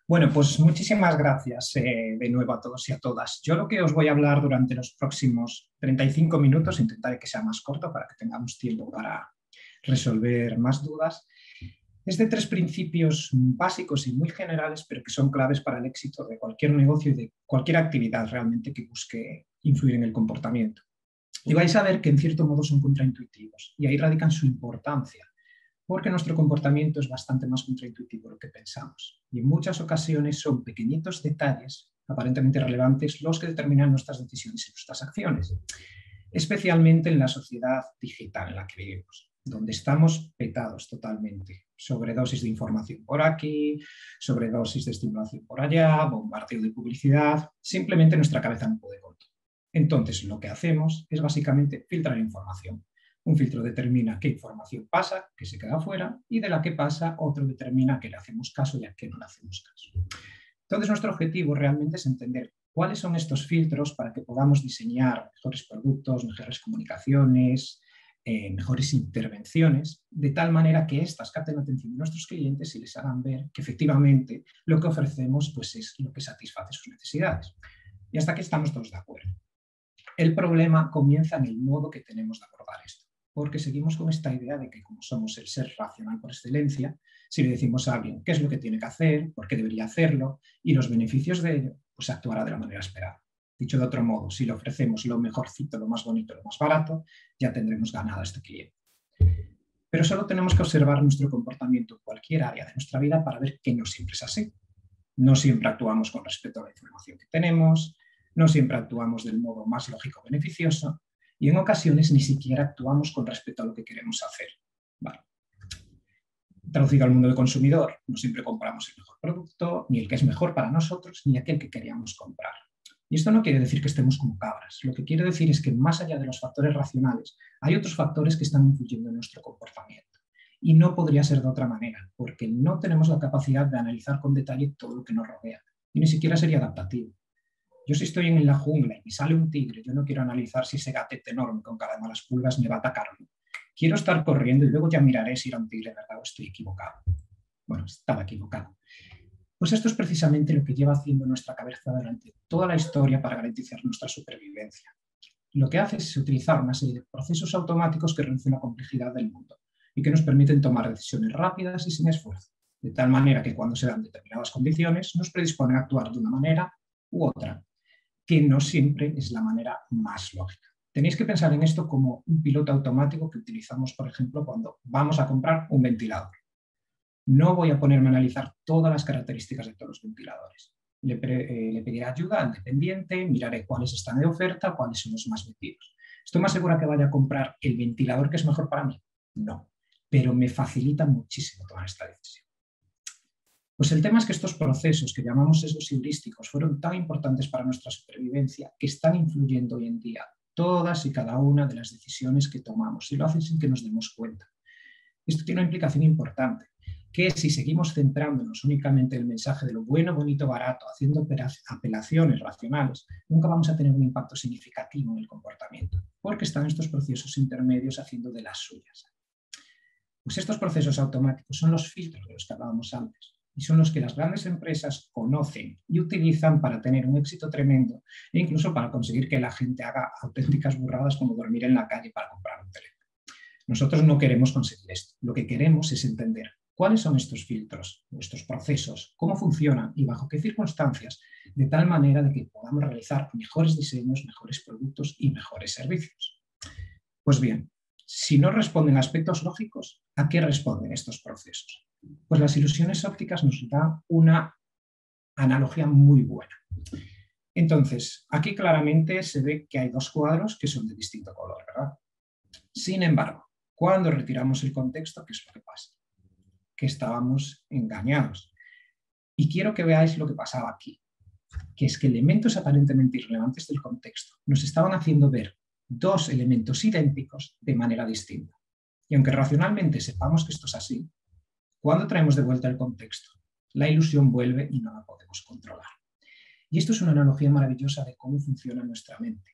Bueno, pues muchísimas gracias de nuevo a todos y a todas. Yo lo que os voy a hablar durante los próximos 35 minutos, intentaré que sea más corto para que tengamos tiempo para resolver más dudas, es de tres principios básicos y muy generales, pero que son claves para el éxito de cualquier negocio y de cualquier actividad realmente que busque influir en el comportamiento. Y vais a ver que en cierto modo son contraintuitivos y ahí radican su importancia, porque nuestro comportamiento es bastante más contraintuitivo de lo que pensamos. Y en muchas ocasiones son pequeñitos detalles aparentemente relevantes los que determinan nuestras decisiones y nuestras acciones, especialmente en la sociedad digital en la que vivimos, donde estamos petados totalmente. Sobredosis de información por aquí, sobredosis de estimulación por allá, bombardeo de publicidad, simplemente nuestra cabeza no puede con todo. Entonces, lo que hacemos es básicamente filtrar información. Un filtro determina qué información pasa, qué se queda fuera, y de la que pasa, otro determina a qué le hacemos caso y a qué no le hacemos caso. Entonces, nuestro objetivo realmente es entender cuáles son estos filtros para que podamos diseñar mejores productos, mejores comunicaciones, mejores intervenciones, de tal manera que éstas capten la atención de nuestros clientes y les hagan ver que efectivamente lo que ofrecemos pues, es lo que satisface sus necesidades. Y hasta aquí estamos todos de acuerdo. El problema comienza en el modo que tenemos de abordar esto, porque seguimos con esta idea de que como somos el ser racional por excelencia, si le decimos a alguien qué es lo que tiene que hacer, por qué debería hacerlo y los beneficios de ello, pues actuará de la manera esperada. Dicho de otro modo, si le ofrecemos lo mejorcito, lo más bonito, lo más barato, ya tendremos ganado a este cliente. Pero solo tenemos que observar nuestro comportamiento en cualquier área de nuestra vida para ver que no siempre es así. No siempre actuamos con respecto a la información que tenemos, no siempre actuamos del modo más lógico beneficioso y en ocasiones ni siquiera actuamos con respecto a lo que queremos hacer. Vale. Traducido al mundo del consumidor, no siempre compramos el mejor producto, ni el que es mejor para nosotros, ni aquel que queríamos comprar. Y esto no quiere decir que estemos como cabras. Lo que quiere decir es que más allá de los factores racionales, hay otros factores que están influyendo en nuestro comportamiento. Y no podría ser de otra manera, porque no tenemos la capacidad de analizar con detalle todo lo que nos rodea. Y ni siquiera sería adaptativo. Yo si estoy en la jungla y me sale un tigre, yo no quiero analizar si ese gatete enorme con cara de malas pulgas me va a atacar o no. Quiero estar corriendo y luego ya miraré si era un tigre, ¿verdad? O estoy equivocado. Bueno, estaba equivocado. Pues esto es precisamente lo que lleva haciendo nuestra cabeza durante toda la historia para garantizar nuestra supervivencia. Lo que hace es utilizar una serie de procesos automáticos que reducen la complejidad del mundo y que nos permiten tomar decisiones rápidas y sin esfuerzo, de tal manera que cuando se dan determinadas condiciones nos predisponen a actuar de una manera u otra, que no siempre es la manera más lógica. Tenéis que pensar en esto como un piloto automático que utilizamos, por ejemplo, cuando vamos a comprar un ventilador. No voy a ponerme a analizar todas las características de todos los ventiladores. Le pediré ayuda al dependiente, miraré cuáles están de oferta, cuáles son los más vendidos. ¿Estoy más segura que vaya a comprar el ventilador que es mejor para mí? No, pero me facilita muchísimo tomar esta decisión. Pues el tema es que estos procesos que llamamos sesgos heurísticos fueron tan importantes para nuestra supervivencia que están influyendo hoy en día todas y cada una de las decisiones que tomamos y lo hacen sin que nos demos cuenta. Esto tiene una implicación importante, que es si seguimos centrándonos únicamente en el mensaje de lo bueno, bonito, barato, haciendo apelaciones racionales, nunca vamos a tener un impacto significativo en el comportamiento, porque están estos procesos intermedios haciendo de las suyas. Pues estos procesos automáticos son los filtros de los que hablábamos antes y son los que las grandes empresas conocen y utilizan para tener un éxito tremendo e incluso para conseguir que la gente haga auténticas burradas como dormir en la calle para comprar un teléfono. Nosotros no queremos conseguir esto. Lo que queremos es entender cuáles son estos filtros, estos procesos, cómo funcionan y bajo qué circunstancias, de tal manera de que podamos realizar mejores diseños, mejores productos y mejores servicios. Pues bien, si no responden a aspectos lógicos, ¿a qué responden estos procesos? Pues las ilusiones ópticas nos dan una analogía muy buena. Entonces, aquí claramente se ve que hay dos cuadros que son de distinto color, ¿verdad? Sin embargo, cuando retiramos el contexto, ¿qué es lo que pasa? Que estábamos engañados. Y quiero que veáis lo que pasaba aquí, que es que elementos aparentemente irrelevantes del contexto nos estaban haciendo ver dos elementos idénticos de manera distinta. Y aunque racionalmente sepamos que esto es así, cuando traemos de vuelta el contexto, la ilusión vuelve y no la podemos controlar. Y esto es una analogía maravillosa de cómo funciona nuestra mente.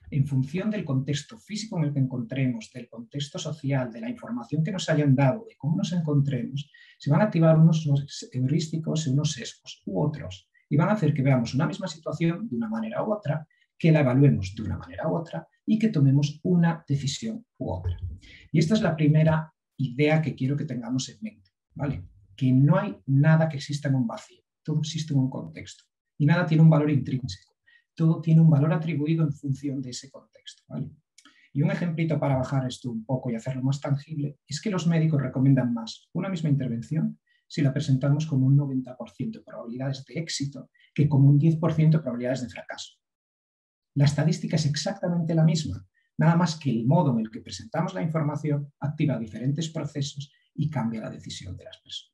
en función del contexto físico en el que encontremos, del contexto social, de la información que nos hayan dado, de cómo nos encontremos, se van a activar unos heurísticos y unos sesgos u otros, y van a hacer que veamos una misma situación de una manera u otra, que la evaluemos de una manera u otra y que tomemos una decisión u otra. Y esta es la primera idea que quiero que tengamos en mente, ¿vale? Que no hay nada que exista en un vacío, todo existe en un contexto y nada tiene un valor intrínseco. Todo tiene un valor atribuido en función de ese contexto, ¿vale? Y un ejemplito para bajar esto un poco y hacerlo más tangible es que los médicos recomiendan más una misma intervención si la presentamos con un 90% de probabilidades de éxito que con un 10% de probabilidades de fracaso. La estadística es exactamente la misma, nada más que el modo en el que presentamos la información activa diferentes procesos y cambia la decisión de las personas.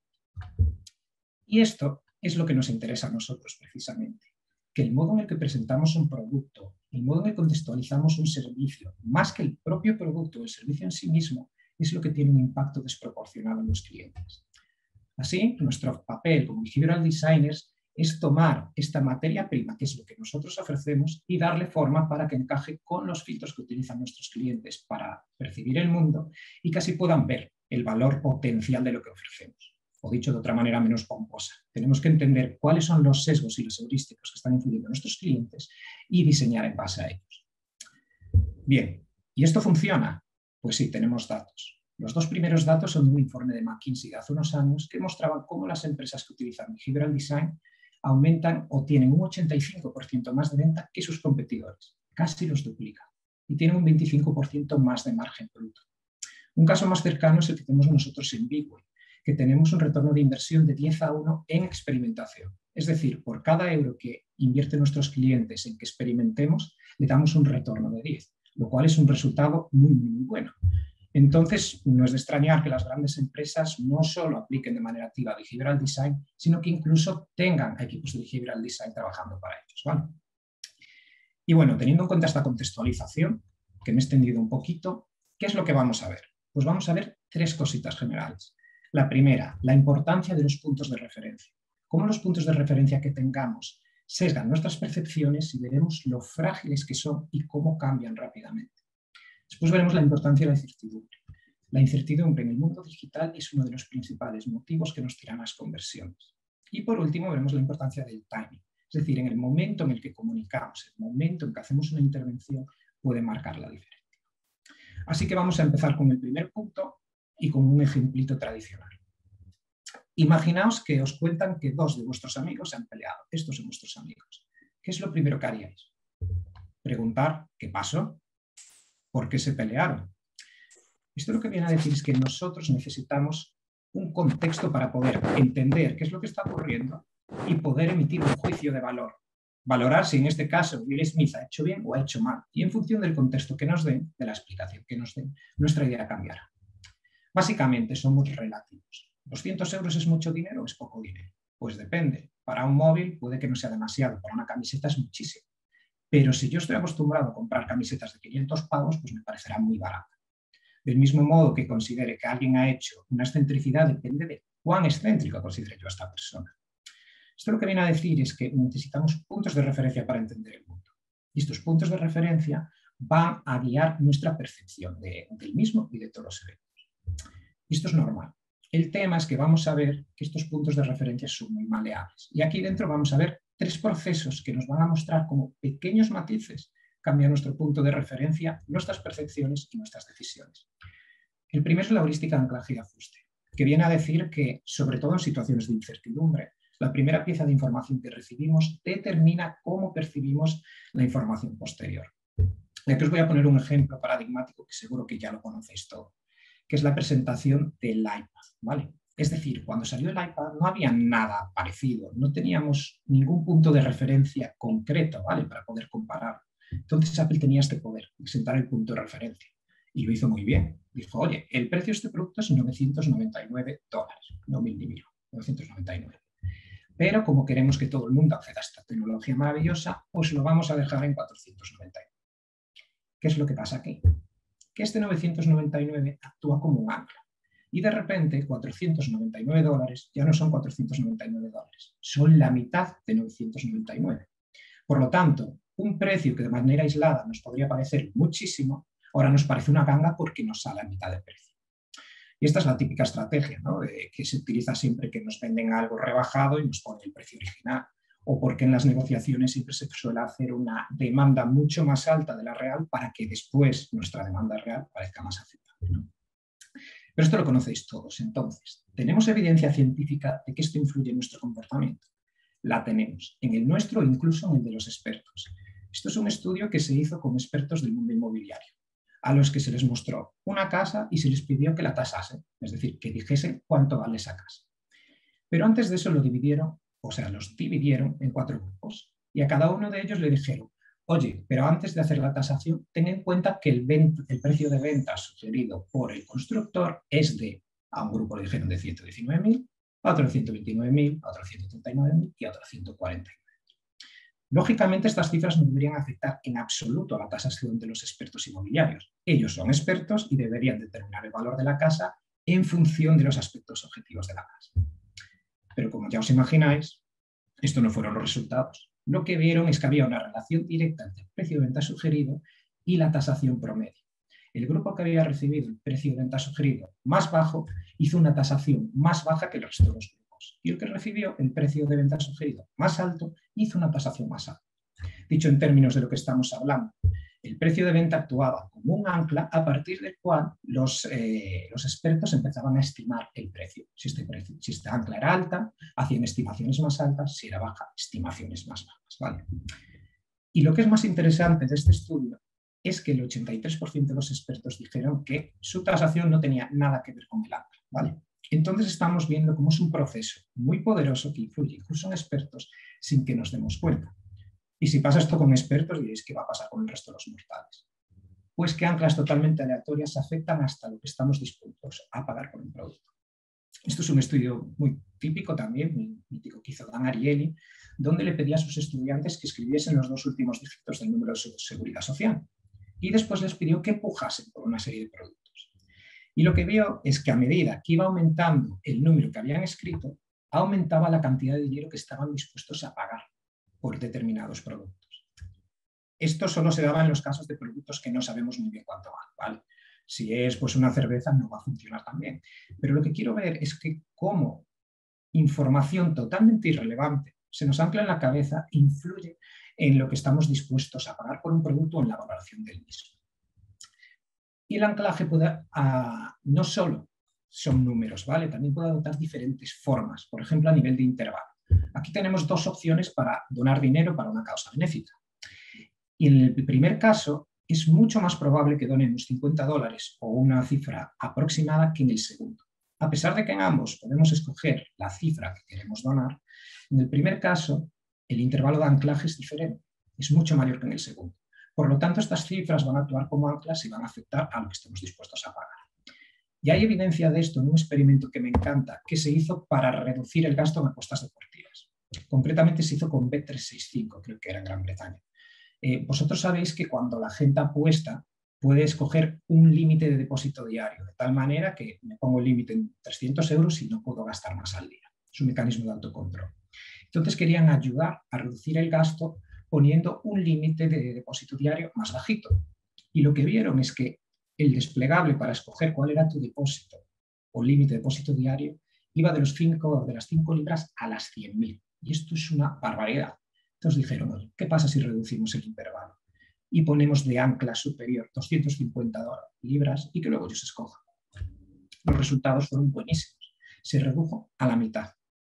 Y esto es lo que nos interesa a nosotros precisamente, que el modo en el que presentamos un producto, el modo en el que contextualizamos un servicio, más que el propio producto o el servicio en sí mismo, es lo que tiene un impacto desproporcionado en los clientes. Así, nuestro papel como behavioral designers es tomar esta materia prima, que es lo que nosotros ofrecemos, y darle forma para que encaje con los filtros que utilizan nuestros clientes para percibir el mundo y que así puedan ver el valor potencial de lo que ofrecemos. O dicho de otra manera menos pomposa, tenemos que entender cuáles son los sesgos y los heurísticos que están influyendo en nuestros clientes y diseñar en base a ellos. Bien, ¿y esto funciona? Pues sí, tenemos datos. Los dos primeros datos son de un informe de McKinsey de hace unos años que mostraban cómo las empresas que utilizan behavioral design aumentan o tienen un 85% más de venta que sus competidores, casi los duplican, y tienen un 25% más de margen bruto. Un caso más cercano es el que tenemos nosotros en Bigway, que tenemos un retorno de inversión de 10:1 en experimentación. Es decir, por cada euro que invierten nuestros clientes en que experimentemos, le damos un retorno de 10, lo cual es un resultado muy, muy bueno. Entonces, no es de extrañar que las grandes empresas no solo apliquen de manera activa behavioral design, sino que incluso tengan equipos de behavioral design trabajando para ellos, ¿vale? Y bueno, teniendo en cuenta esta contextualización, que me he extendido un poquito, ¿qué es lo que vamos a ver? Pues vamos a ver tres cositas generales. La primera, la importancia de los puntos de referencia. Cómo los puntos de referencia que tengamos sesgan nuestras percepciones y veremos lo frágiles que son y cómo cambian rápidamente. Después veremos la importancia de la incertidumbre. La incertidumbre en el mundo digital es uno de los principales motivos que nos tiran las conversiones. Y por último veremos la importancia del timing. Es decir, en el momento en el que comunicamos, el momento en que hacemos una intervención, puede marcar la diferencia. Así que vamos a empezar con el primer punto y con un ejemplito tradicional. Imaginaos que os cuentan que dos de vuestros amigos se han peleado. Estos son vuestros amigos. ¿Qué es lo primero que haríais? Preguntar qué pasó, por qué se pelearon. Esto lo que viene a decir es que nosotros necesitamos un contexto para poder entender qué es lo que está ocurriendo y poder emitir un juicio de valor. Valorar si en este caso Will Smith ha hecho bien o ha hecho mal. Y en función del contexto que nos den, de la explicación que nos den, nuestra idea cambiará. Básicamente somos relativos. ¿200 euros es mucho dinero o es poco dinero? Pues depende. Para un móvil puede que no sea demasiado, para una camiseta es muchísimo. Pero si yo estoy acostumbrado a comprar camisetas de 500 pavos, pues me parecerá muy barata. Del mismo modo que considere que alguien ha hecho una excentricidad, depende de cuán excéntrico considere yo a esta persona. Esto lo que viene a decir es que necesitamos puntos de referencia para entender el mundo. Y estos puntos de referencia van a guiar nuestra percepción del mismo y de todos los eventos. Y esto es normal. El tema es que vamos a ver que estos puntos de referencia son muy maleables. Y aquí dentro vamos a ver tres procesos que nos van a mostrar como pequeños matices cambian nuestro punto de referencia, nuestras percepciones y nuestras decisiones. El primero es la heurística de anclaje y ajuste, que viene a decir que, sobre todo en situaciones de incertidumbre, la primera pieza de información que recibimos determina cómo percibimos la información posterior. Y aquí os voy a poner un ejemplo paradigmático que seguro que ya lo conocéis todo, que es la presentación del iPad, ¿vale? Es decir, cuando salió el iPad no había nada parecido, no teníamos ningún punto de referencia concreto, ¿vale? Para poder comparar. Entonces Apple tenía este poder, presentar el punto de referencia. Y lo hizo muy bien. Dijo, oye, el precio de este producto es $999, no 1000 ni 1000, 999. Pero como queremos que todo el mundo acceda a esta tecnología maravillosa, pues lo vamos a dejar en 499. ¿Qué es lo que pasa aquí? Que este 999 actúa como un ancla. Y de repente, $499 ya no son $499, son la mitad de 999. Por lo tanto, un precio que de manera aislada nos podría parecer muchísimo, ahora nos parece una ganga porque nos sale a mitad de precio. Y esta es la típica estrategia, ¿no?, que se utiliza siempre que nos venden algo rebajado y nos ponen el precio original, o porque en las negociaciones siempre se suele hacer una demanda mucho más alta de la real para que después nuestra demanda real parezca más aceptable, ¿no? Pero esto lo conocéis todos. Entonces, ¿tenemos evidencia científica de que esto influye en nuestro comportamiento? La tenemos, en el nuestro e incluso en el de los expertos. Esto es un estudio que se hizo con expertos del mundo inmobiliario, a los que se les mostró una casa y se les pidió que la tasasen, es decir, que dijesen cuánto vale esa casa. Pero antes de eso los dividieron en 4 grupos y a cada uno de ellos le dijeron: oye, pero antes de hacer la tasación, ten en cuenta que el precio de venta sugerido por el constructor es de, a un grupo le dijeron de 119.000, a otro de 129.000, a otro de 139.000 y a otro de 149.000. Lógicamente, estas cifras no deberían afectar en absoluto a la tasación de los expertos inmobiliarios. Ellos son expertos y deberían determinar el valor de la casa en función de los aspectos objetivos de la casa. Pero como ya os imagináis, estos no fueron los resultados. Lo que vieron es que había una relación directa entre el precio de venta sugerido y la tasación promedio. El grupo que había recibido el precio de venta sugerido más bajo hizo una tasación más baja que el resto de los grupos. Y el que recibió el precio de venta sugerido más alto hizo una tasación más alta. Dicho en términos de lo que estamos hablando, el precio de venta actuaba como un ancla a partir del cual los expertos empezaban a estimar el precio. Si esta ancla era alta, hacían estimaciones más altas; si era baja, estimaciones más bajas, ¿vale? Y lo que es más interesante de este estudio es que el 83% de los expertos dijeron que su tasación no tenía nada que ver con el ancla, ¿vale? Entonces estamos viendo cómo es un proceso muy poderoso que influye incluso en expertos sin que nos demos cuenta. Y si pasa esto con expertos, diréis: ¿qué va a pasar con el resto de los mortales? Pues que anclas totalmente aleatorias afectan hasta lo que estamos dispuestos a pagar por un producto. Esto es un estudio muy típico también, muy mítico, que hizo Dan Ariely, donde le pedía a sus estudiantes que escribiesen los 2 últimos dígitos del número de seguridad social y después les pidió que empujasen por una serie de productos. Y lo que vio es que a medida que iba aumentando el número que habían escrito, aumentaba la cantidad de dinero que estaban dispuestos a pagar por determinados productos. Esto solo se daba en los casos de productos que no sabemos muy bien cuánto van, ¿vale? Si es pues una cerveza, no va a funcionar tan bien. Pero lo que quiero ver es que cómo información totalmente irrelevante se nos ancla en la cabeza influye en lo que estamos dispuestos a pagar por un producto o en la valoración del mismo. Y el anclaje no solo son números, ¿vale? También puede adoptar diferentes formas, por ejemplo, a nivel de intervalo. Aquí tenemos 2 opciones para donar dinero para una causa benéfica. Y en el primer caso es mucho más probable que donemos $50 o una cifra aproximada que en el segundo. A pesar de que en ambos podemos escoger la cifra que queremos donar, en el primer caso el intervalo de anclaje es diferente, es mucho mayor que en el segundo. Por lo tanto, estas cifras van a actuar como anclas y van a afectar a lo que estemos dispuestos a pagar. Y hay evidencia de esto en un experimento que me encanta, que se hizo para reducir el gasto en apuestas deportivas. Concretamente se hizo con Bet365, creo que era en Gran Bretaña. Vosotros sabéis que cuando la gente apuesta puede escoger un límite de depósito diario, de tal manera que me pongo el límite en 300 euros y no puedo gastar más al día. Es un mecanismo de autocontrol. Entonces querían ayudar a reducir el gasto poniendo un límite de depósito diario más bajito. Y lo que vieron es que el desplegable para escoger cuál era tu depósito o límite de depósito diario iba de las 5 libras a las 100.000. Y esto es una barbaridad. Entonces dijeron: ¿qué pasa si reducimos el intervalo y ponemos de ancla superior 250 libras y que luego ellos escojan? Los resultados fueron buenísimos. Se redujo a la mitad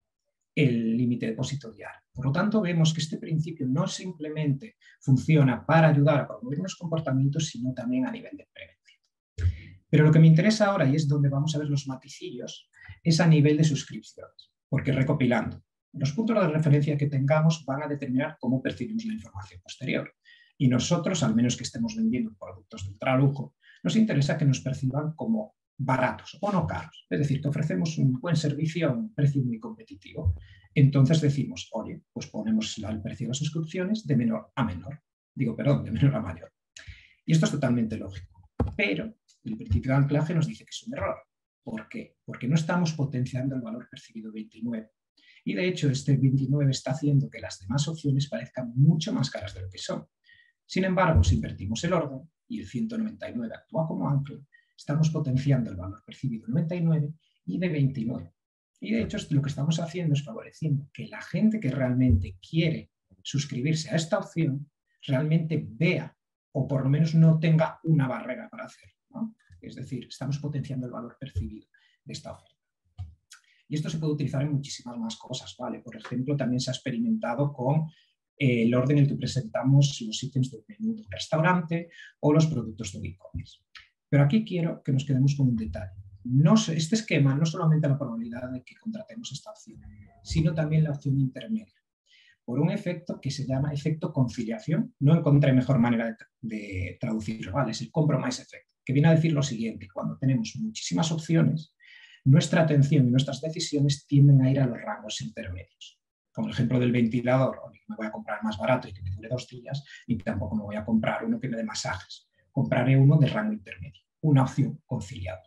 el límite de depósito diario. Por lo tanto, vemos que este principio no simplemente funciona para ayudar a promover los comportamientos, sino también a nivel de prevención. Pero lo que me interesa ahora, y es donde vamos a ver los maticillos, es a nivel de suscripciones, porque recopilando, los puntos de referencia que tengamos van a determinar cómo percibimos la información posterior. Y nosotros, al menos que estemos vendiendo productos de ultralujo, nos interesa que nos perciban como baratos o no caros. Es decir, que ofrecemos un buen servicio a un precio muy competitivo. Entonces decimos: oye, pues ponemos el precio de las suscripciones de menor a menor. De menor a mayor. Y esto es totalmente lógico. Pero el principio de anclaje nos dice que es un error. ¿Por qué? Porque no estamos potenciando el valor percibido 29. Y de hecho, este 29 está haciendo que las demás opciones parezcan mucho más caras de lo que son. Sin embargo, si invertimos el orden y el 199 actúa como ancla, estamos potenciando el valor percibido 99 y de 29. Y de hecho, lo que estamos haciendo es favoreciendo que la gente que realmente quiere suscribirse a esta opción realmente vea o por lo menos no tenga una barrera para hacerlo, ¿no? Es decir, estamos potenciando el valor percibido de esta oferta. Y esto se puede utilizar en muchísimas más cosas, ¿vale? Por ejemplo, también se ha experimentado con el orden en el que presentamos los ítems del menú de un restaurante o los productos de e-commerce. Pero aquí quiero que nos quedemos con un detalle. Este esquema no solamente la probabilidad de que contratemos esta opción, sino también la opción intermedia, por un efecto que se llama efecto conciliación. No encontré mejor manera de traducirlo, ¿vale? Es el compromise effect, que viene a decir lo siguiente: cuando tenemos muchísimas opciones, nuestra atención y nuestras decisiones tienden a ir a los rangos intermedios. Como el ejemplo del ventilador, me voy a comprar más barato y que me dure 2 días, y tampoco me voy a comprar uno que me dé masajes. Compraré uno de rango intermedio, una opción conciliadora.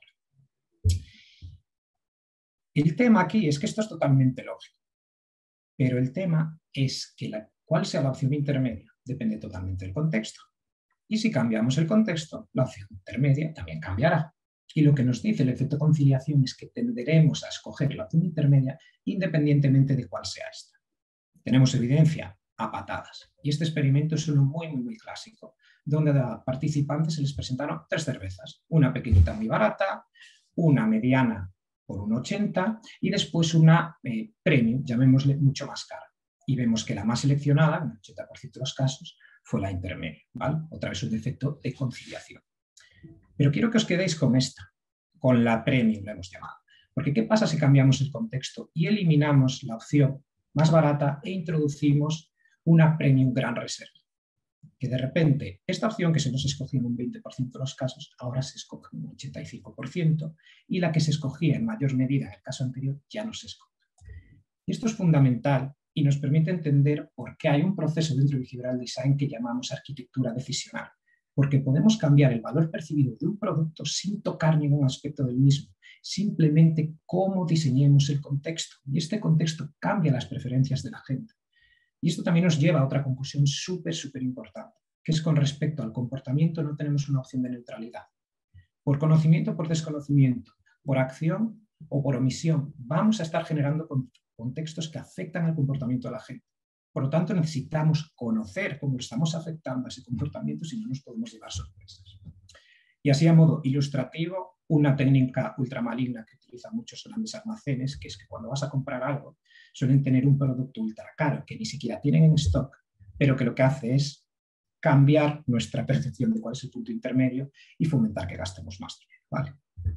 El tema aquí es que esto es totalmente lógico, pero el tema es que cuál sea la opción intermedia depende totalmente del contexto. Y si cambiamos el contexto, la opción intermedia también cambiará. Y lo que nos dice el efecto conciliación es que tenderemos a escoger la opción intermedia independientemente de cuál sea esta. Tenemos evidencia a patadas. Y este experimento es uno muy clásico, donde a participantes se les presentaron 3 cervezas. Una pequeñita muy barata, una mediana por 1,80 y después una premium, llamémosle mucho más cara. Y vemos que la más seleccionada, en el 80% de los casos, fue la intermedia, ¿vale? Otra vez un efecto de conciliación. Pero quiero que os quedéis con esta, con la premium, la hemos llamado. Porque ¿qué pasa si cambiamos el contexto y eliminamos la opción más barata e introducimos una premium gran reserva? Que de repente esta opción que se nos escogía en un 20% de los casos, ahora se escoge en un 85%, y la que se escogía en mayor medida en el caso anterior ya no se escoge. Y esto es fundamental y nos permite entender por qué hay un proceso dentro del behavioral design que llamamos arquitectura decisional, porque podemos cambiar el valor percibido de un producto sin tocar ningún aspecto del mismo, simplemente cómo diseñemos el contexto, y este contexto cambia las preferencias de la gente. Y esto también nos lleva a otra conclusión súper importante, que es con respecto al comportamiento no tenemos una opción de neutralidad. Por conocimiento o por desconocimiento, por acción o por omisión, vamos a estar generando contextos que afectan al comportamiento de la gente. Por lo tanto, necesitamos conocer cómo estamos afectando a ese comportamiento, si no nos podemos llevar sorpresas. Y así, a modo ilustrativo, una técnica ultramaligna que utilizan muchos grandes almacenes, que es que cuando vas a comprar algo, suelen tener un producto ultra caro que ni siquiera tienen en stock, pero que lo que hace es cambiar nuestra percepción de cuál es el punto intermedio y fomentar que gastemos más dinero, ¿vale?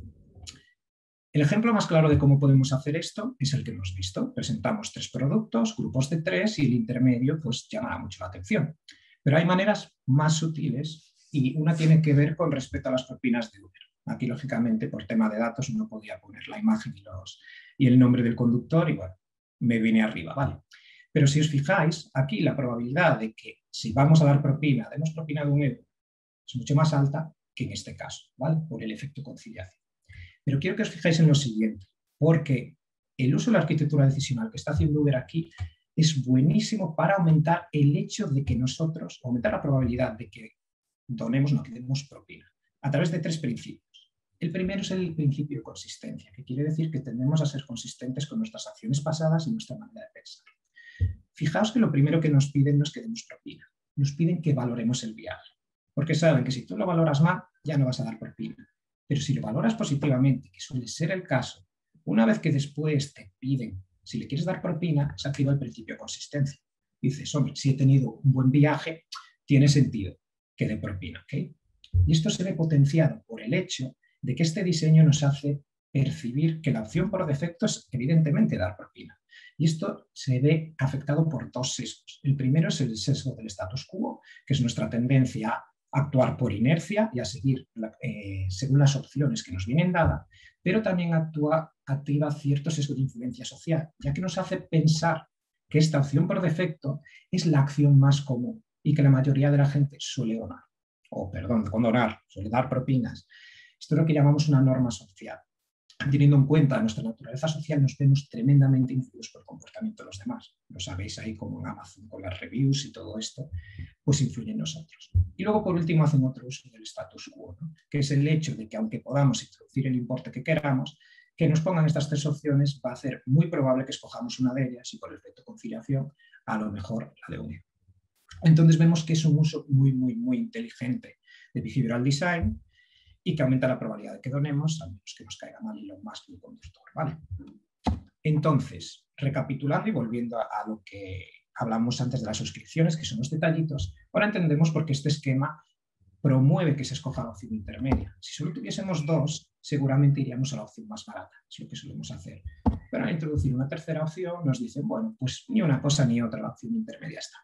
El ejemplo más claro de cómo podemos hacer esto es el que hemos visto. Presentamos 3 productos, grupos de 3, y el intermedio pues llamará mucho la atención. Pero hay maneras más sutiles, y una tiene que ver con respecto a las propinas de Uber. Aquí, lógicamente, por tema de datos no podía poner la imagen y el nombre del conductor, y bueno, me vine arriba, ¿vale? Pero si os fijáis, aquí la probabilidad de que si vamos a dar propina, demos propina de €1, es mucho más alta que en este caso, ¿vale? Por el efecto conciliación. Pero quiero que os fijéis en lo siguiente, porque el uso de la arquitectura decisional que está haciendo Uber aquí es buenísimo para aumentar el hecho de que nosotros, aumentar la probabilidad de que donemos, no, que demos propina, a través de 3 principios. El primero es el principio de consistencia, que quiere decir que tendemos a ser consistentes con nuestras acciones pasadas y nuestra manera de pensar. Fijaos que lo primero que nos piden no es que demos propina, nos piden que valoremos el viaje, porque saben que si tú lo valoras mal, ya no vas a dar propina. Pero si lo valoras positivamente, que suele ser el caso, una vez que después te piden, si le quieres dar propina, se activa el principio de consistencia. Dices, hombre, si he tenido un buen viaje, tiene sentido que dé propina, ¿ok? Y esto se ve potenciado por el hecho de que este diseño nos hace percibir que la opción por defecto es evidentemente dar propina. Y esto se ve afectado por 2 sesgos. El primero es el sesgo del status quo, que es nuestra tendencia a actuar por inercia y a seguir según las opciones que nos vienen dadas, pero también activa cierto sesgo de influencia social, ya que nos hace pensar que esta opción por defecto es la acción más común y que la mayoría de la gente suele donar, suele dar propinas. Esto es lo que llamamos una norma social. teniendo en cuenta nuestra naturaleza social, nos vemos tremendamente influidos por el comportamiento de los demás. Lo sabéis ahí como en Amazon con las reviews y todo esto, pues influye en nosotros. Y luego, por último, hacen otro uso del status quo, ¿no? Que es el hecho de que aunque podamos introducir el importe que queramos, que nos pongan estas tres opciones va a hacer muy probable que escojamos una de ellas y por el efecto de conciliación, a lo mejor la de unión. Entonces vemos que es un uso muy, muy, muy inteligente de behavioral design y que aumenta la probabilidad de que donemos, a menos que nos caiga mal Elon Musk el conductor, ¿vale? Entonces, recapitulando y volviendo a lo que hablamos antes de las suscripciones, que son los detallitos, ahora entendemos por qué este esquema promueve que se escoja la opción intermedia. Si solo tuviésemos dos, seguramente iríamos a la opción más barata, es lo que solemos hacer. Pero al introducir una tercera opción nos dicen, bueno, pues ni una cosa ni otra, la opción intermedia está.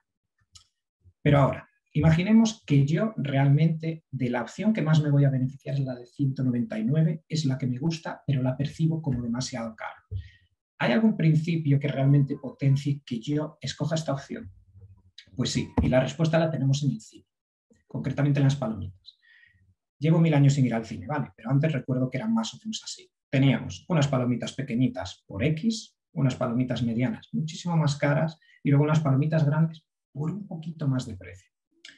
Pero ahora, imaginemos que yo realmente de la opción que más me voy a beneficiar es la de 199, es la que me gusta, pero la percibo como demasiado cara. ¿Hay algún principio que realmente potencie que yo escoja esta opción? Pues sí, y la respuesta la tenemos en el cine, concretamente en las palomitas. Llevo 1000 años sin ir al cine, ¿vale? Pero antes recuerdo que eran más o menos así. Teníamos unas palomitas pequeñitas por X, unas palomitas medianas muchísimo más caras y luego unas palomitas grandes por un poquito más de precio.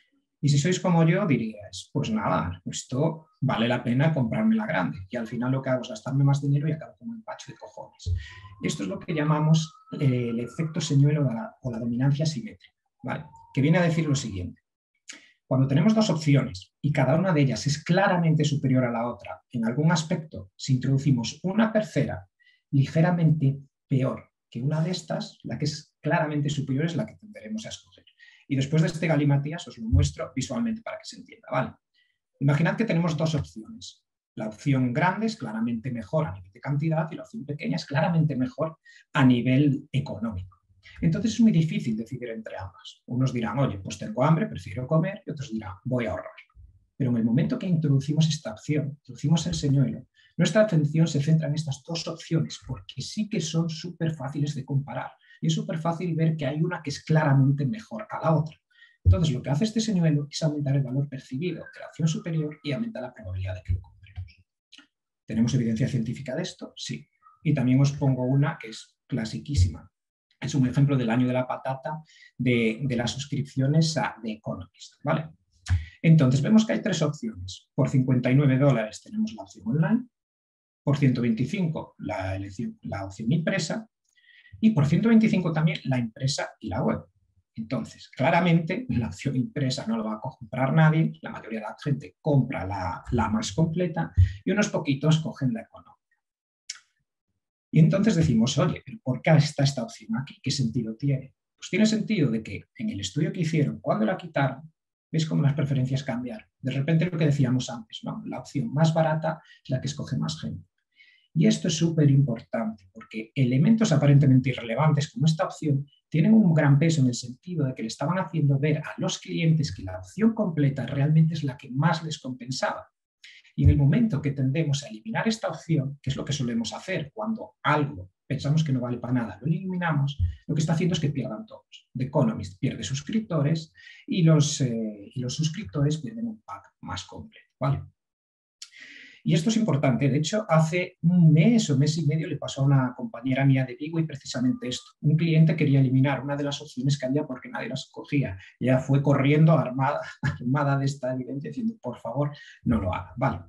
Y si sois como yo, diríais, pues nada, esto vale la pena comprarme la grande. Y al final lo que hago es gastarme más dinero y acabo con un empacho de cojones. Esto es lo que llamamos el efecto señuelo o la dominancia simétrica, ¿vale? Que viene a decir lo siguiente. Cuando tenemos dos opciones y cada una de ellas es claramente superior a la otra en algún aspecto, si introducimos una tercera ligeramente peor que una de estas, la que es claramente superior es la que tenderemos a escoger. Y después de este galimatías os lo muestro visualmente para que se entienda, ¿vale? Imaginad que tenemos dos opciones. La opción grande es claramente mejor a nivel de cantidad y la opción pequeña es claramente mejor a nivel económico. Entonces es muy difícil decidir entre ambas. Unos dirán, oye, pues tengo hambre, prefiero comer, y otros dirán, voy a ahorrar. Pero en el momento que introducimos esta opción, introducimos el señuelo, nuestra atención se centra en estas dos opciones porque sí que son súper fáciles de comparar. Y es súper fácil ver que hay una que es claramente mejor a la otra. Entonces, lo que hace este señuelo es aumentar el valor percibido de la opción superior y aumenta la probabilidad de que lo compremos. ¿Tenemos evidencia científica de esto? Sí. Y también os pongo una que es clasiquísima. Es un ejemplo del año de la patata de las suscripciones a The Economist, ¿vale? Entonces, vemos que hay tres opciones. Por $59 tenemos la opción online, por 125 la opción impresa, y por 125 también la impresa y la web. Entonces, claramente, la opción impresa no la va a comprar nadie, la mayoría de la gente compra la más completa y unos poquitos cogen la económica. Y entonces decimos, oye, ¿pero por qué está esta opción aquí? ¿Qué sentido tiene? Pues tiene sentido de que en el estudio que hicieron, cuando la quitaron, ves cómo las preferencias cambiaron. De repente lo que decíamos antes, ¿no? La opción más barata es la que escoge más gente. Y esto es súper importante porque elementos aparentemente irrelevantes como esta opción tienen un gran peso en el sentido de que le estaban haciendo ver a los clientes que la opción completa realmente es la que más les compensaba. Y en el momento que tendemos a eliminar esta opción, que es lo que solemos hacer cuando algo pensamos que no vale para nada, lo eliminamos, lo que está haciendo es que pierdan todos. The Economist pierde suscriptores y los suscriptores pierden un pack más completo, ¿vale? Y esto es importante. De hecho, hace un mes o mes y medio le pasó a una compañera mía de Vigo y precisamente esto. Un cliente quería eliminar una de las opciones que había porque nadie las cogía. Ella fue corriendo armada de esta evidencia diciendo, por favor, no lo haga. Vale.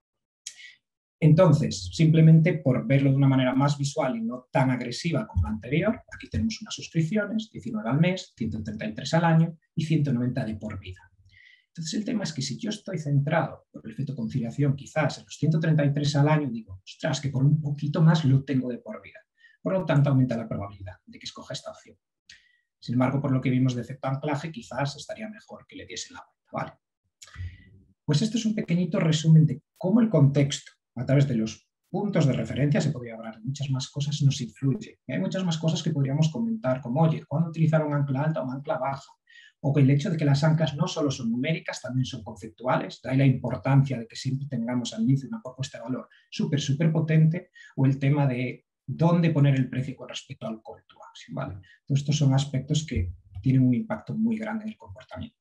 Entonces, simplemente por verlo de una manera más visual y no tan agresiva como la anterior, aquí tenemos unas suscripciones, 19 al mes, 133 al año y 190 de por vida. Entonces el tema es que si yo estoy centrado por el efecto conciliación quizás en los 133 al año, digo, ostras, que por un poquito más lo tengo de por vida. Por lo tanto, aumenta la probabilidad de que escoja esta opción. Sin embargo, por lo que vimos de efecto anclaje, quizás estaría mejor que le diese la vuelta, ¿vale? Pues esto es un pequeñito resumen de cómo el contexto, a través de los puntos de referencia, se podría hablar de muchas más cosas, nos influye. Y hay muchas más cosas que podríamos comentar, como, oye, ¿cuándo utilizar un ancla alta o un ancla baja? O el hecho de que las anclas no solo son numéricas, también son conceptuales, de ahí la importancia de que siempre tengamos al inicio una propuesta de valor súper potente, o el tema de dónde poner el precio con respecto al call to action, ¿vale? Entonces, estos son aspectos que tienen un impacto muy grande en el comportamiento.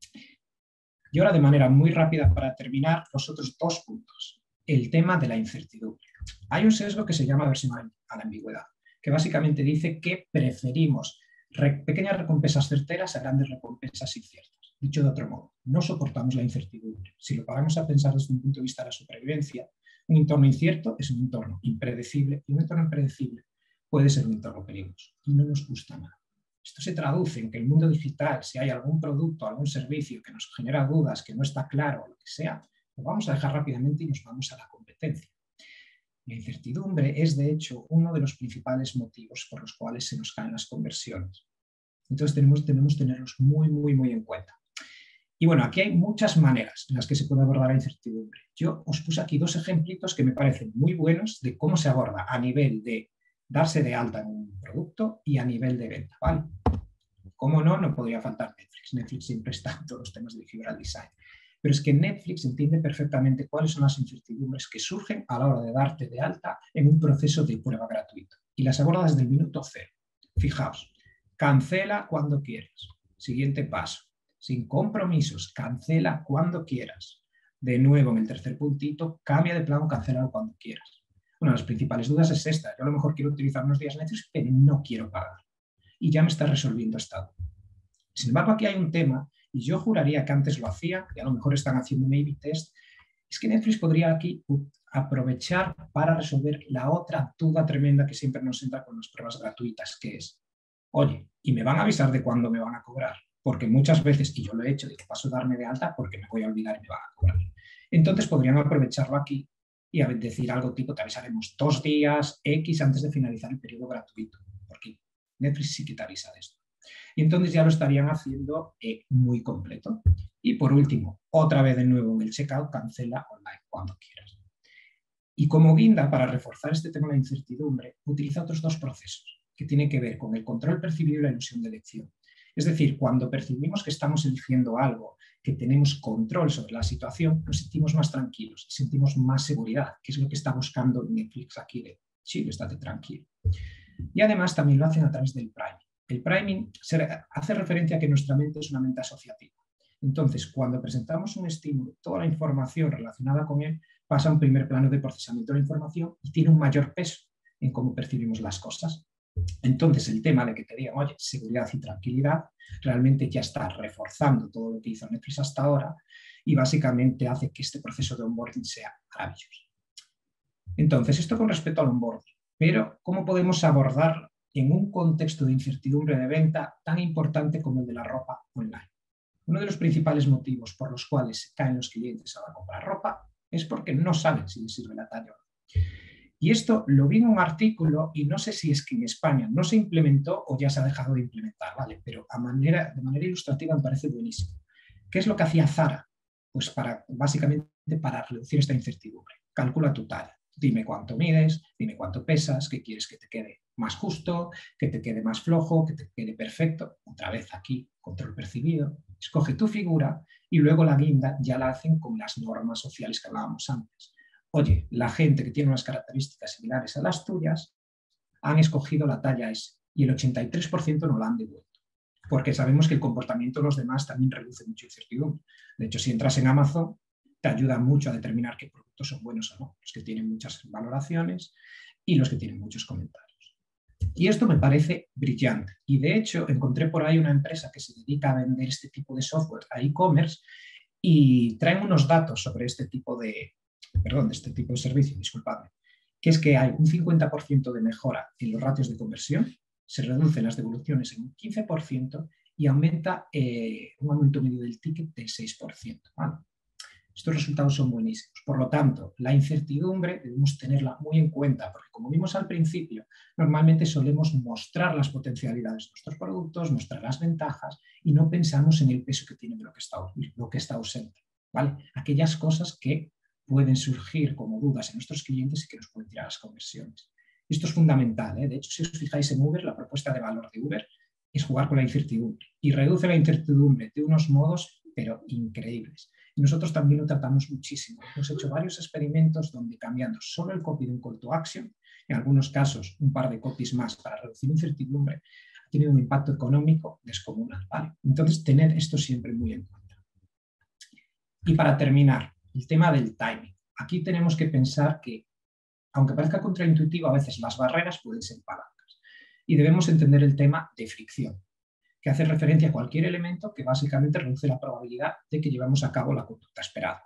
Y ahora, de manera muy rápida para terminar, los otros dos puntos. El tema de la incertidumbre. Hay un sesgo que se llama aversión a la ambigüedad, que básicamente dice que preferimos pequeñas recompensas certeras a grandes recompensas inciertas. Dicho de otro modo, no soportamos la incertidumbre. Si lo paramos a pensar desde un punto de vista de la supervivencia, un entorno incierto es un entorno impredecible y un entorno impredecible puede ser un entorno peligroso y no nos gusta nada. Esto se traduce en que el mundo digital, si hay algún producto, algún servicio que nos genera dudas, que no está claro o lo que sea, lo vamos a dejar rápidamente y nos vamos a la competencia. La incertidumbre es, de hecho, uno de los principales motivos por los cuales se nos caen las conversiones. Entonces tenemos que tenerlos muy en cuenta. Y bueno, aquí hay muchas maneras en las que se puede abordar la incertidumbre. Yo os puse aquí dos ejemplitos que me parecen muy buenos de cómo se aborda a nivel de darse de alta en un producto y a nivel de venta, ¿vale? Cómo no, no podría faltar Netflix. Netflix siempre está en todos los temas de behavioral design. Pero es que Netflix entiende perfectamente cuáles son las incertidumbres que surgen a la hora de darte de alta en un proceso de prueba gratuito. Y las aborda desde el minuto cero. Fijaos, cancela cuando quieras. Siguiente paso. Sin compromisos, cancela cuando quieras. De nuevo, en el tercer puntito, cambia de plano, cancela cuando quieras. Una de las principales dudas es esta. Yo a lo mejor quiero utilizar unos días Netflix, pero no quiero pagar. Y ya me está resolviendo esta duda. Sin embargo, aquí hay un tema, y yo juraría que antes lo hacía, y a lo mejor están haciendo un A/B test, es que Netflix podría aquí aprovechar para resolver la otra duda tremenda que siempre nos entra con las pruebas gratuitas, que es, oye, ¿y me van a avisar de cuándo me van a cobrar? Porque muchas veces, y yo lo he hecho, digo, paso a darme de alta porque me voy a olvidar y me van a cobrar. Entonces podrían aprovecharlo aquí y decir algo tipo, te avisaremos 2 días X antes de finalizar el periodo gratuito, porque Netflix sí que te avisa de esto. Y entonces ya lo estarían haciendo muy completo. Y por último, otra vez de nuevo en el checkout, cancela online cuando quieras. Y como guinda, para reforzar este tema de la incertidumbre, utiliza otros dos procesos que tienen que ver con el control percibido y la ilusión de elección. Es decir, cuando percibimos que estamos eligiendo algo, que tenemos control sobre la situación, nos sentimos más tranquilos, sentimos más seguridad, que es lo que está buscando Netflix aquí de Chile, estate tranquilo. Y además también lo hacen a través del priming. El priming hace referencia a que nuestra mente es una mente asociativa. Entonces, cuando presentamos un estímulo, toda la información relacionada con él pasa a un primer plano de procesamiento de la información y tiene un mayor peso en cómo percibimos las cosas. Entonces, el tema de que te digan, oye, seguridad y tranquilidad, realmente ya está reforzando todo lo que hizo Netflix hasta ahora y básicamente hace que este proceso de onboarding sea maravilloso. Entonces, esto con respecto al onboarding, pero ¿cómo podemos abordar en un contexto de incertidumbre de venta tan importante como el de la ropa online? Uno de los principales motivos por los cuales se caen los clientes a comprar ropa es porque no saben si les sirve la talla o no. Y esto lo vi en un artículo y no sé si es que en España no se implementó o ya se ha dejado de implementar, ¿vale? Pero de manera ilustrativa me parece buenísimo. ¿Qué es lo que hacía Zara? Pues básicamente para reducir esta incertidumbre. Calcula tu talla. Dime cuánto mides, dime cuánto pesas, qué quieres que te quede más justo, que te quede más flojo, que te quede perfecto. Otra vez aquí, control percibido. Escoge tu figura y luego la guinda ya la hacen con las normas sociales que hablábamos antes. Oye, la gente que tiene unas características similares a las tuyas han escogido la talla S y el 83% no la han devuelto. Porque sabemos que el comportamiento de los demás también reduce mucho incertidumbre. De hecho, si entras en Amazon, te ayuda mucho a determinar qué productos son buenos o no, los que tienen muchas valoraciones y los que tienen muchos comentarios. Y esto me parece brillante. Y de hecho, encontré por ahí una empresa que se dedica a vender este tipo de software a e-commerce y traen unos datos sobre este tipo de servicio, disculpadme, que es que hay un 50% de mejora en los ratios de conversión, se reducen las devoluciones en un 15% y aumenta un aumento medio del ticket del 6%. ¿Vale? Estos resultados son buenísimos. Por lo tanto, la incertidumbre debemos tenerla muy en cuenta, porque como vimos al principio, normalmente solemos mostrar las potencialidades de nuestros productos, mostrar las ventajas y no pensamos en el peso que tiene de lo que está ausente. ¿Vale? Aquellas cosas que pueden surgir como dudas en nuestros clientes y que nos pueden tirar las conversiones. Esto es fundamental, ¿eh? De hecho, si os fijáis en Uber, la propuesta de valor de Uber es jugar con la incertidumbre y reduce la incertidumbre de unos modos, pero increíbles. Y nosotros también lo tratamos muchísimo. Hemos hecho varios experimentos donde cambiando solo el copy de un call to action, en algunos casos un par de copies más para reducir incertidumbre, ha tenido un impacto económico descomunal. ¿Vale? Entonces, tener esto siempre muy en cuenta. Y para terminar, el tema del timing. Aquí tenemos que pensar que aunque parezca contraintuitivo, a veces las barreras pueden ser palancas. Y debemos entender el tema de fricción, que hace referencia a cualquier elemento que básicamente reduce la probabilidad de que llevemos a cabo la conducta esperada.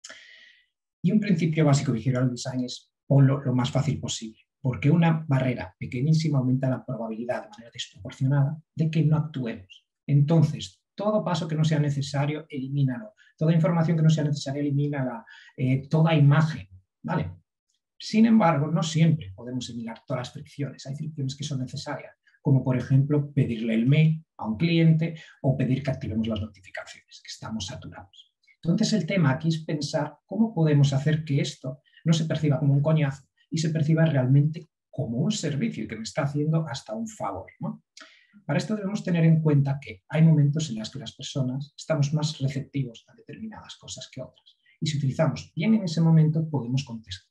Y un principio básico de Behavioral Design es ponlo lo más fácil posible, porque una barrera pequeñísima aumenta la probabilidad de manera desproporcionada de que no actuemos. Entonces, todo paso que no sea necesario, elimínalo. Toda información que no sea necesaria, elimínala. Toda imagen, ¿vale? Sin embargo, no siempre podemos eliminar todas las fricciones. Hay fricciones que son necesarias, como por ejemplo pedirle el mail a un cliente o pedir que activemos las notificaciones, que estamos saturados. Entonces el tema aquí es pensar cómo podemos hacer que esto no se perciba como un coñazo y se perciba realmente como un servicio y que me está haciendo hasta un favor, ¿no? Para esto debemos tener en cuenta que hay momentos en los que las personas estamos más receptivos a determinadas cosas que otras. Y si utilizamos bien en ese momento, podemos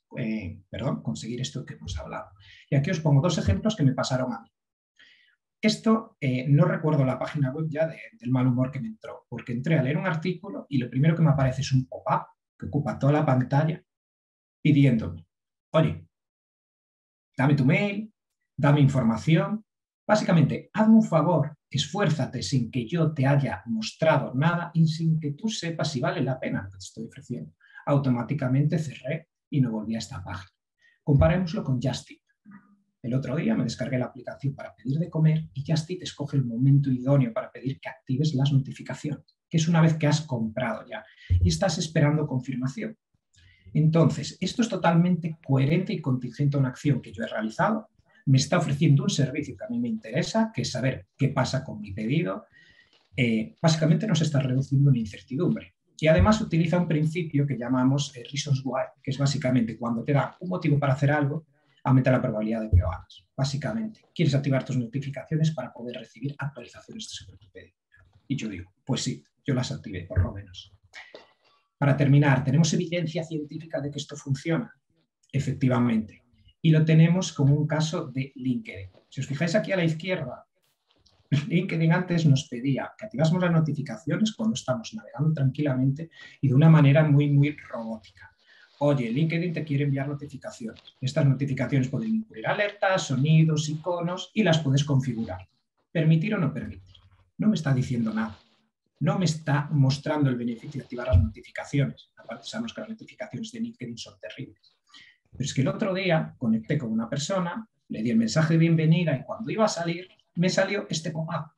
conseguir esto que hemos hablado. Y aquí os pongo 2 ejemplos que me pasaron a mí. Esto no recuerdo la página web ya del mal humor que me entró, porque entré a leer un artículo y lo primero que me aparece es un pop-up que ocupa toda la pantalla pidiéndome, oye, dame tu mail, dame información. Básicamente, hazme un favor, esfuérzate sin que yo te haya mostrado nada y sin que tú sepas si vale la pena lo que te estoy ofreciendo. Automáticamente cerré y no volví a esta página. Comparémoslo con Just Eat. El otro día me descargué la aplicación para pedir de comer y Just Eat escoge el momento idóneo para pedir que actives las notificaciones, que es una vez que has comprado ya y estás esperando confirmación. Entonces, esto es totalmente coherente y contingente a una acción que yo he realizado. Me está ofreciendo un servicio que a mí me interesa, que es saber qué pasa con mi pedido. Básicamente nos está reduciendo una incertidumbre. Y además utiliza un principio que llamamos reasons why, que es básicamente cuando te da un motivo para hacer algo, aumenta la probabilidad de que lo hagas. Básicamente, quieres activar tus notificaciones para poder recibir actualizaciones sobre tu pedido. Y yo digo, pues sí, yo las activé por lo menos. Para terminar, ¿tenemos evidencia científica de que esto funciona? Efectivamente. Y lo tenemos como un caso de LinkedIn. Si os fijáis aquí a la izquierda, LinkedIn antes nos pedía que activásemos las notificaciones cuando estamos navegando tranquilamente y de una manera muy, muy robótica. Oye, LinkedIn te quiere enviar notificaciones. Estas notificaciones pueden incluir alertas, sonidos, iconos y las puedes configurar. Permitir o no permitir. No me está diciendo nada. No me está mostrando el beneficio de activar las notificaciones. Aparte sabemos que las notificaciones de LinkedIn son terribles. Pero es que el otro día conecté con una persona, le di el mensaje de bienvenida y cuando iba a salir me salió este pop-up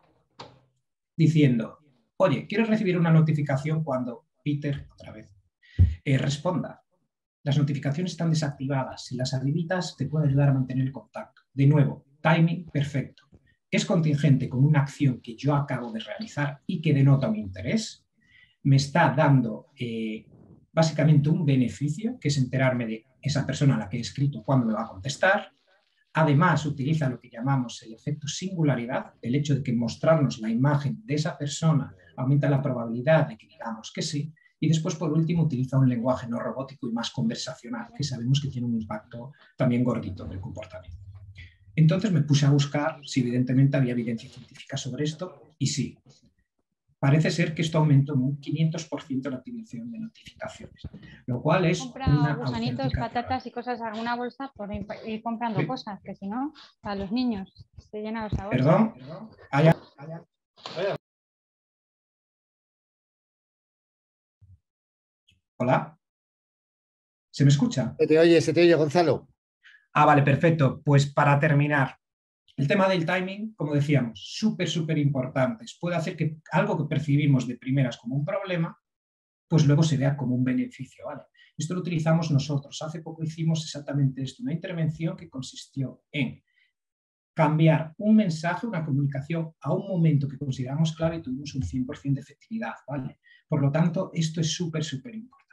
diciendo, oye, ¿quieres recibir una notificación cuando Peter, otra vez, responda? Las notificaciones están desactivadas. Si las habilitas te puede ayudar a mantener el contacto. De nuevo, timing perfecto. Es contingente con una acción que yo acabo de realizar y que denota un interés. Me está dando básicamente un beneficio, que es enterarme de esa persona a la que he escrito cuándo me va a contestar. Además, utiliza lo que llamamos el efecto singularidad, el hecho de que mostrarnos la imagen de esa persona aumenta la probabilidad de que digamos que sí. Y después, por último, utiliza un lenguaje no robótico y más conversacional, que sabemos que tiene un impacto también gordito del comportamiento. Entonces me puse a buscar si evidentemente había evidencia científica sobre esto, y sí. Parece ser que esto aumentó en un 500% la activación de notificaciones, lo cual es una gusanitos, patatas y cosas, alguna bolsa por ir comprando sí. Cosas, que si no, para los niños se llena los sabores. Perdón. Hola. ¿Se me escucha? Se te oye, Gonzalo. Ah, vale, perfecto. Pues para terminar, el tema del timing, como decíamos, súper importante. Puede hacer que algo que percibimos de primeras como un problema, pues luego se vea como un beneficio, ¿vale? Esto lo utilizamos nosotros. Hace poco hicimos exactamente esto, una intervención que consistió en cambiar un mensaje, una comunicación a un momento que consideramos clave y tuvimos un 100% de efectividad, ¿vale? Por lo tanto, esto es súper importante.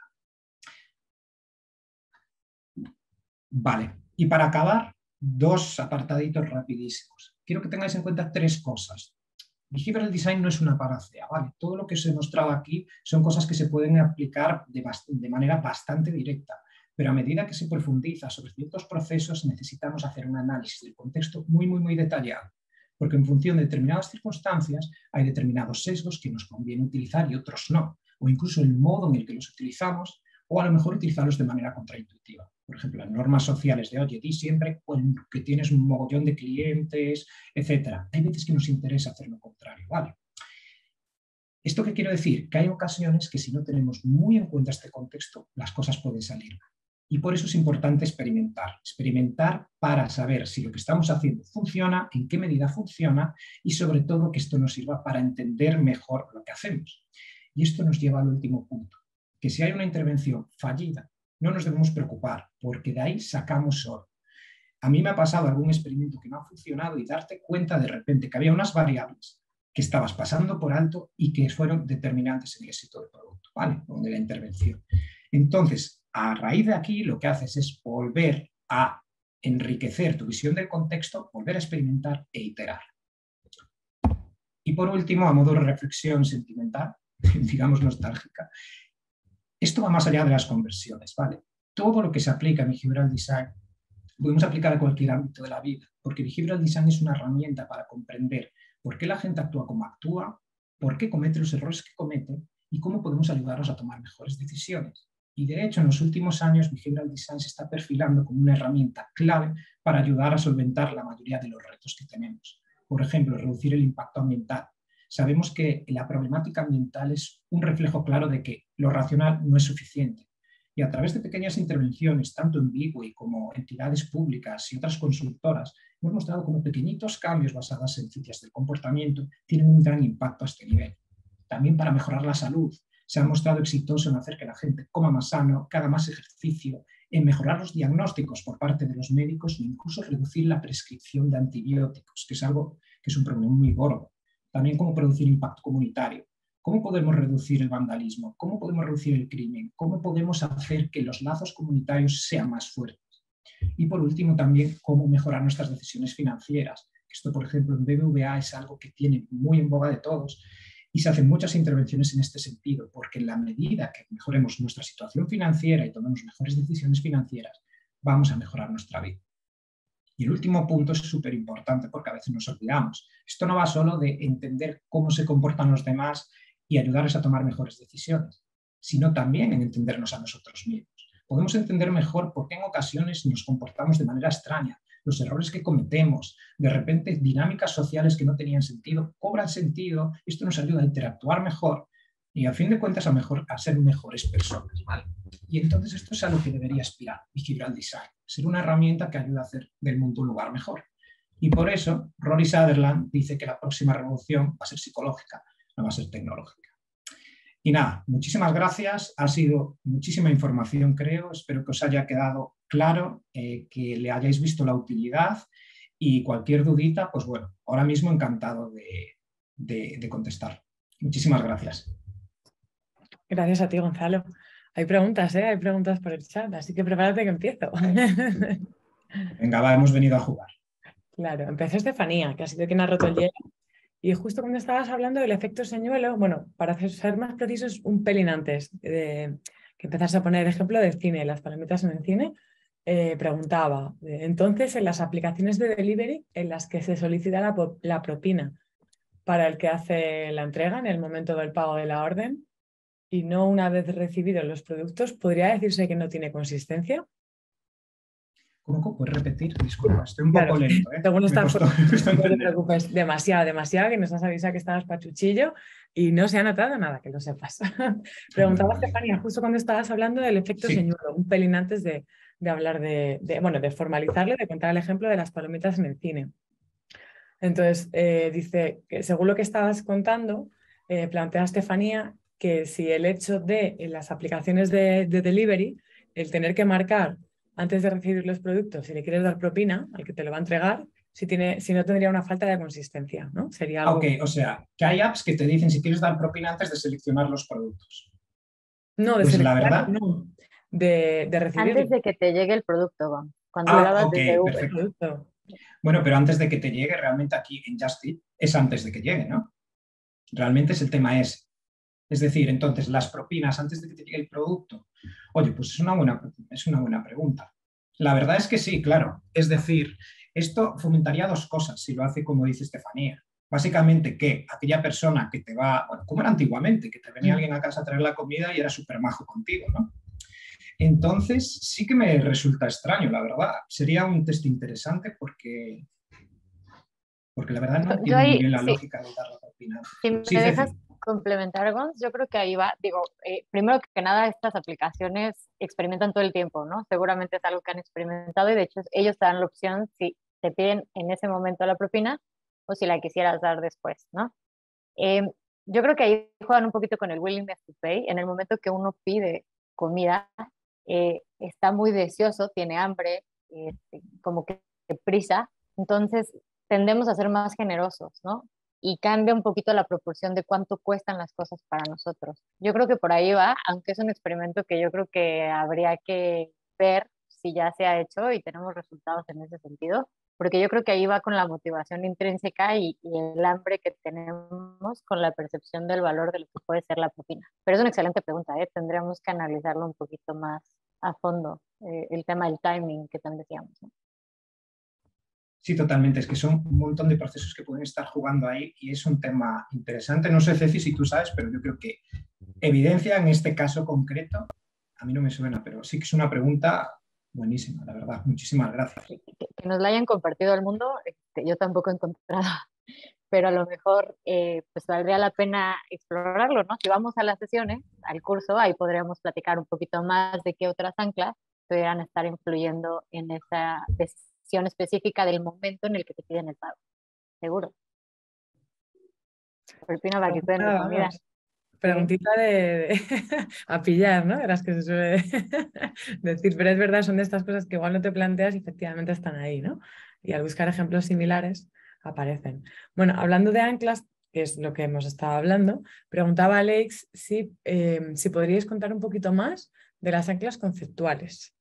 Vale, y para acabar, 2 apartaditos rapidísimos. Quiero que tengáis en cuenta 3 cosas. Behavioral Design no es una panacea, ¿vale? Todo lo que os he mostrado aquí son cosas que se pueden aplicar de manera bastante directa, pero a medida que se profundiza sobre ciertos procesos necesitamos hacer un análisis del contexto muy detallado, porque en función de determinadas circunstancias hay determinados sesgos que nos conviene utilizar y otros no, o incluso el modo en el que los utilizamos, o a lo mejor utilizarlos de manera contraintuitiva. Por ejemplo, las normas sociales de, oye, di siempre que tienes un mogollón de clientes, etcétera. Hay veces que nos interesa hacer lo contrario, ¿vale? ¿Esto qué quiero decir? Que hay ocasiones que si no tenemos muy en cuenta este contexto, las cosas pueden salir mal. Y por eso es importante experimentar para saber si lo que estamos haciendo funciona, en qué medida funciona y sobre todo que esto nos sirva para entender mejor lo que hacemos. Y esto nos lleva al último punto, que si hay una intervención fallida, no nos debemos preocupar, porque de ahí sacamos oro. A mí me ha pasado algún experimento que no ha funcionado y darte cuenta de repente que había unas variables que estabas pasando por alto y que fueron determinantes en el éxito del producto, ¿vale? O de la intervención. Entonces, a raíz de aquí, lo que haces es volver a enriquecer tu visión del contexto, volver a experimentar e iterar. Y por último, a modo de reflexión sentimental, digamos nostálgica, esto va más allá de las conversiones, ¿vale? Todo lo que se aplica en behavioral design podemos aplicar a cualquier ámbito de la vida, porque behavioral design es una herramienta para comprender por qué la gente actúa como actúa, por qué comete los errores que comete y cómo podemos ayudarlos a tomar mejores decisiones. Y de hecho, en los últimos años, behavioral design se está perfilando como una herramienta clave para ayudar a solventar la mayoría de los retos que tenemos. Por ejemplo, reducir el impacto ambiental. Sabemos que la problemática ambiental es un reflejo claro de que lo racional no es suficiente. Y a través de pequeñas intervenciones, tanto en Bigway como entidades públicas y otras consultoras, hemos mostrado cómo pequeñitos cambios basados en ciencias del comportamiento tienen un gran impacto a este nivel. También para mejorar la salud, se ha mostrado exitoso en hacer que la gente coma más sano, que haga más ejercicio, en mejorar los diagnósticos por parte de los médicos e incluso reducir la prescripción de antibióticos, que es algo que es un problema muy gordo. También cómo producir impacto comunitario. ¿Cómo podemos reducir el vandalismo? ¿Cómo podemos reducir el crimen? ¿Cómo podemos hacer que los lazos comunitarios sean más fuertes? Y por último también cómo mejorar nuestras decisiones financieras. Esto, por ejemplo, en BBVA es algo que tiene muy en boga de todos y se hacen muchas intervenciones en este sentido, porque en la medida que mejoremos nuestra situación financiera y tomemos mejores decisiones financieras, vamos a mejorar nuestra vida. Y el último punto es súper importante porque a veces nos olvidamos. Esto no va solo de entender cómo se comportan los demás y ayudarles a tomar mejores decisiones, sino también en entendernos a nosotros mismos. Podemos entender mejor por qué en ocasiones nos comportamos de manera extraña, los errores que cometemos, de repente dinámicas sociales que no tenían sentido, cobran sentido, esto nos ayuda a interactuar mejor y a fin de cuentas a ser mejores personas, ¿vale? Y entonces esto es a lo que debería aspirar behavioral design, ser una herramienta que ayuda a hacer del mundo un lugar mejor. Y por eso Rory Sutherland dice que la próxima revolución va a ser psicológica, no va a ser tecnológica. Y nada, muchísimas gracias, ha sido muchísima información creo, espero que os haya quedado claro, que le hayáis visto la utilidad y cualquier dudita, pues bueno, ahora mismo encantado de contestar. Muchísimas gracias. Gracias a ti, Gonzalo. Hay preguntas, ¿eh? Hay preguntas por el chat, así que prepárate que empiezo. Venga, va, hemos venido a jugar. Claro, empezó Estefanía, que ha sido quien ha roto el hielo. Y justo cuando estabas hablando del efecto señuelo, bueno, para ser más precisos, un pelín antes de que empezase a poner el ejemplo del cine, las palomitas en el cine, preguntaba, entonces en las aplicaciones de delivery en las que se solicita la propina para el que hace la entrega en el momento del pago de la orden y no una vez recibidos los productos, ¿podría decirse que no tiene consistencia? ¿Cómo puedes repetir? Disculpa, estoy un poco lento. Según no te preocupes, demasiado, que nos has avisado que estabas pachuchillo y no se ha notado nada, que lo sepas. Preguntaba Estefanía, justo cuando estabas hablando del efecto señuelo, un pelín antes de hablar de formalizarlo, de contar el ejemplo de las palomitas en el cine. Entonces, dice que según lo que estabas contando, plantea Estefanía que si el hecho de en las aplicaciones de delivery, el tener que marcar antes de recibir los productos, si le quieres dar propina al que te lo va a entregar, si no tendría una falta de consistencia, ¿no? Sería algo... Ok, o sea, que hay apps que te dicen si quieres dar propina antes de seleccionar los productos. No, de pues seleccionar, la verdad... no, de recibir. Antes de que te llegue el producto, cuando grabas okay, desde Uber. Perfecto. Bueno, pero antes de que te llegue, realmente aquí en Just Eat es antes de que llegue, ¿no? Realmente es el tema ese. Es decir, entonces, las propinas antes de que te llegue el producto. Oye, pues es una buena pregunta. La verdad es que sí, claro. Es decir, esto fomentaría dos cosas, si lo hace como dice Estefanía. Básicamente que aquella persona que te va, bueno, como era antiguamente, que te venía alguien a casa a traer la comida y era súper majo contigo, ¿no? Entonces, sí que me resulta extraño, la verdad. Sería un test interesante porque la verdad no Yo entiendo muy ahí, bien la sí, lógica de dar la propina. si me Sí, dejas Ceci. complementar, Gonz, yo creo que ahí va, digo, primero que nada, estas aplicaciones experimentan todo el tiempo, ¿no? Seguramente es algo que han experimentado y de hecho ellos te dan la opción si te piden en ese momento la propina o si la quisieras dar después, ¿no? Eh, yo creo que ahí juegan un poquito con el willingness to pay. En el momento que uno pide comida, está muy deseoso, tiene hambre, como que prisa, entonces tendemos a ser más generosos, ¿no? Y cambia un poquito la proporción de cuánto cuestan las cosas para nosotros. Yo creo que por ahí va, aunque es un experimento que yo creo que habría que ver si ya se ha hecho y tenemos resultados en ese sentido, porque yo creo que ahí va con la motivación intrínseca y el hambre que tenemos con la percepción del valor de lo que puede ser la propina. Pero es una excelente pregunta, ¿eh? Tendríamos que analizarlo un poquito más a fondo, el tema del timing que tan decíamos, ¿no? Sí, totalmente. Es que son un montón de procesos que pueden estar jugando ahí y es un tema interesante. No sé, Ceci, si tú sabes, pero yo creo que evidencia en este caso concreto, a mí no me suena, pero sí que es una pregunta buenísima, la verdad. Muchísimas gracias. Que nos la hayan compartido al mundo, yo tampoco he encontrado, pero a lo mejor pues valdría la pena explorarlo, ¿no? Si vamos a las sesiones, al curso, ahí podríamos platicar un poquito más de qué otras anclas pudieran estar influyendo en esa decisión específica del momento en el que te piden el pago. Seguro. Propina para que cuiden mi comida. Vamos. Preguntita de a pillar, ¿no? De las que se suele decir, pero es verdad, son de estas cosas que igual no te planteas y efectivamente están ahí, ¿no? Y al buscar ejemplos similares aparecen. Bueno, hablando de anclas, que es lo que hemos estado hablando, preguntaba Alex si podríais contar un poquito más de las anclas conceptuales.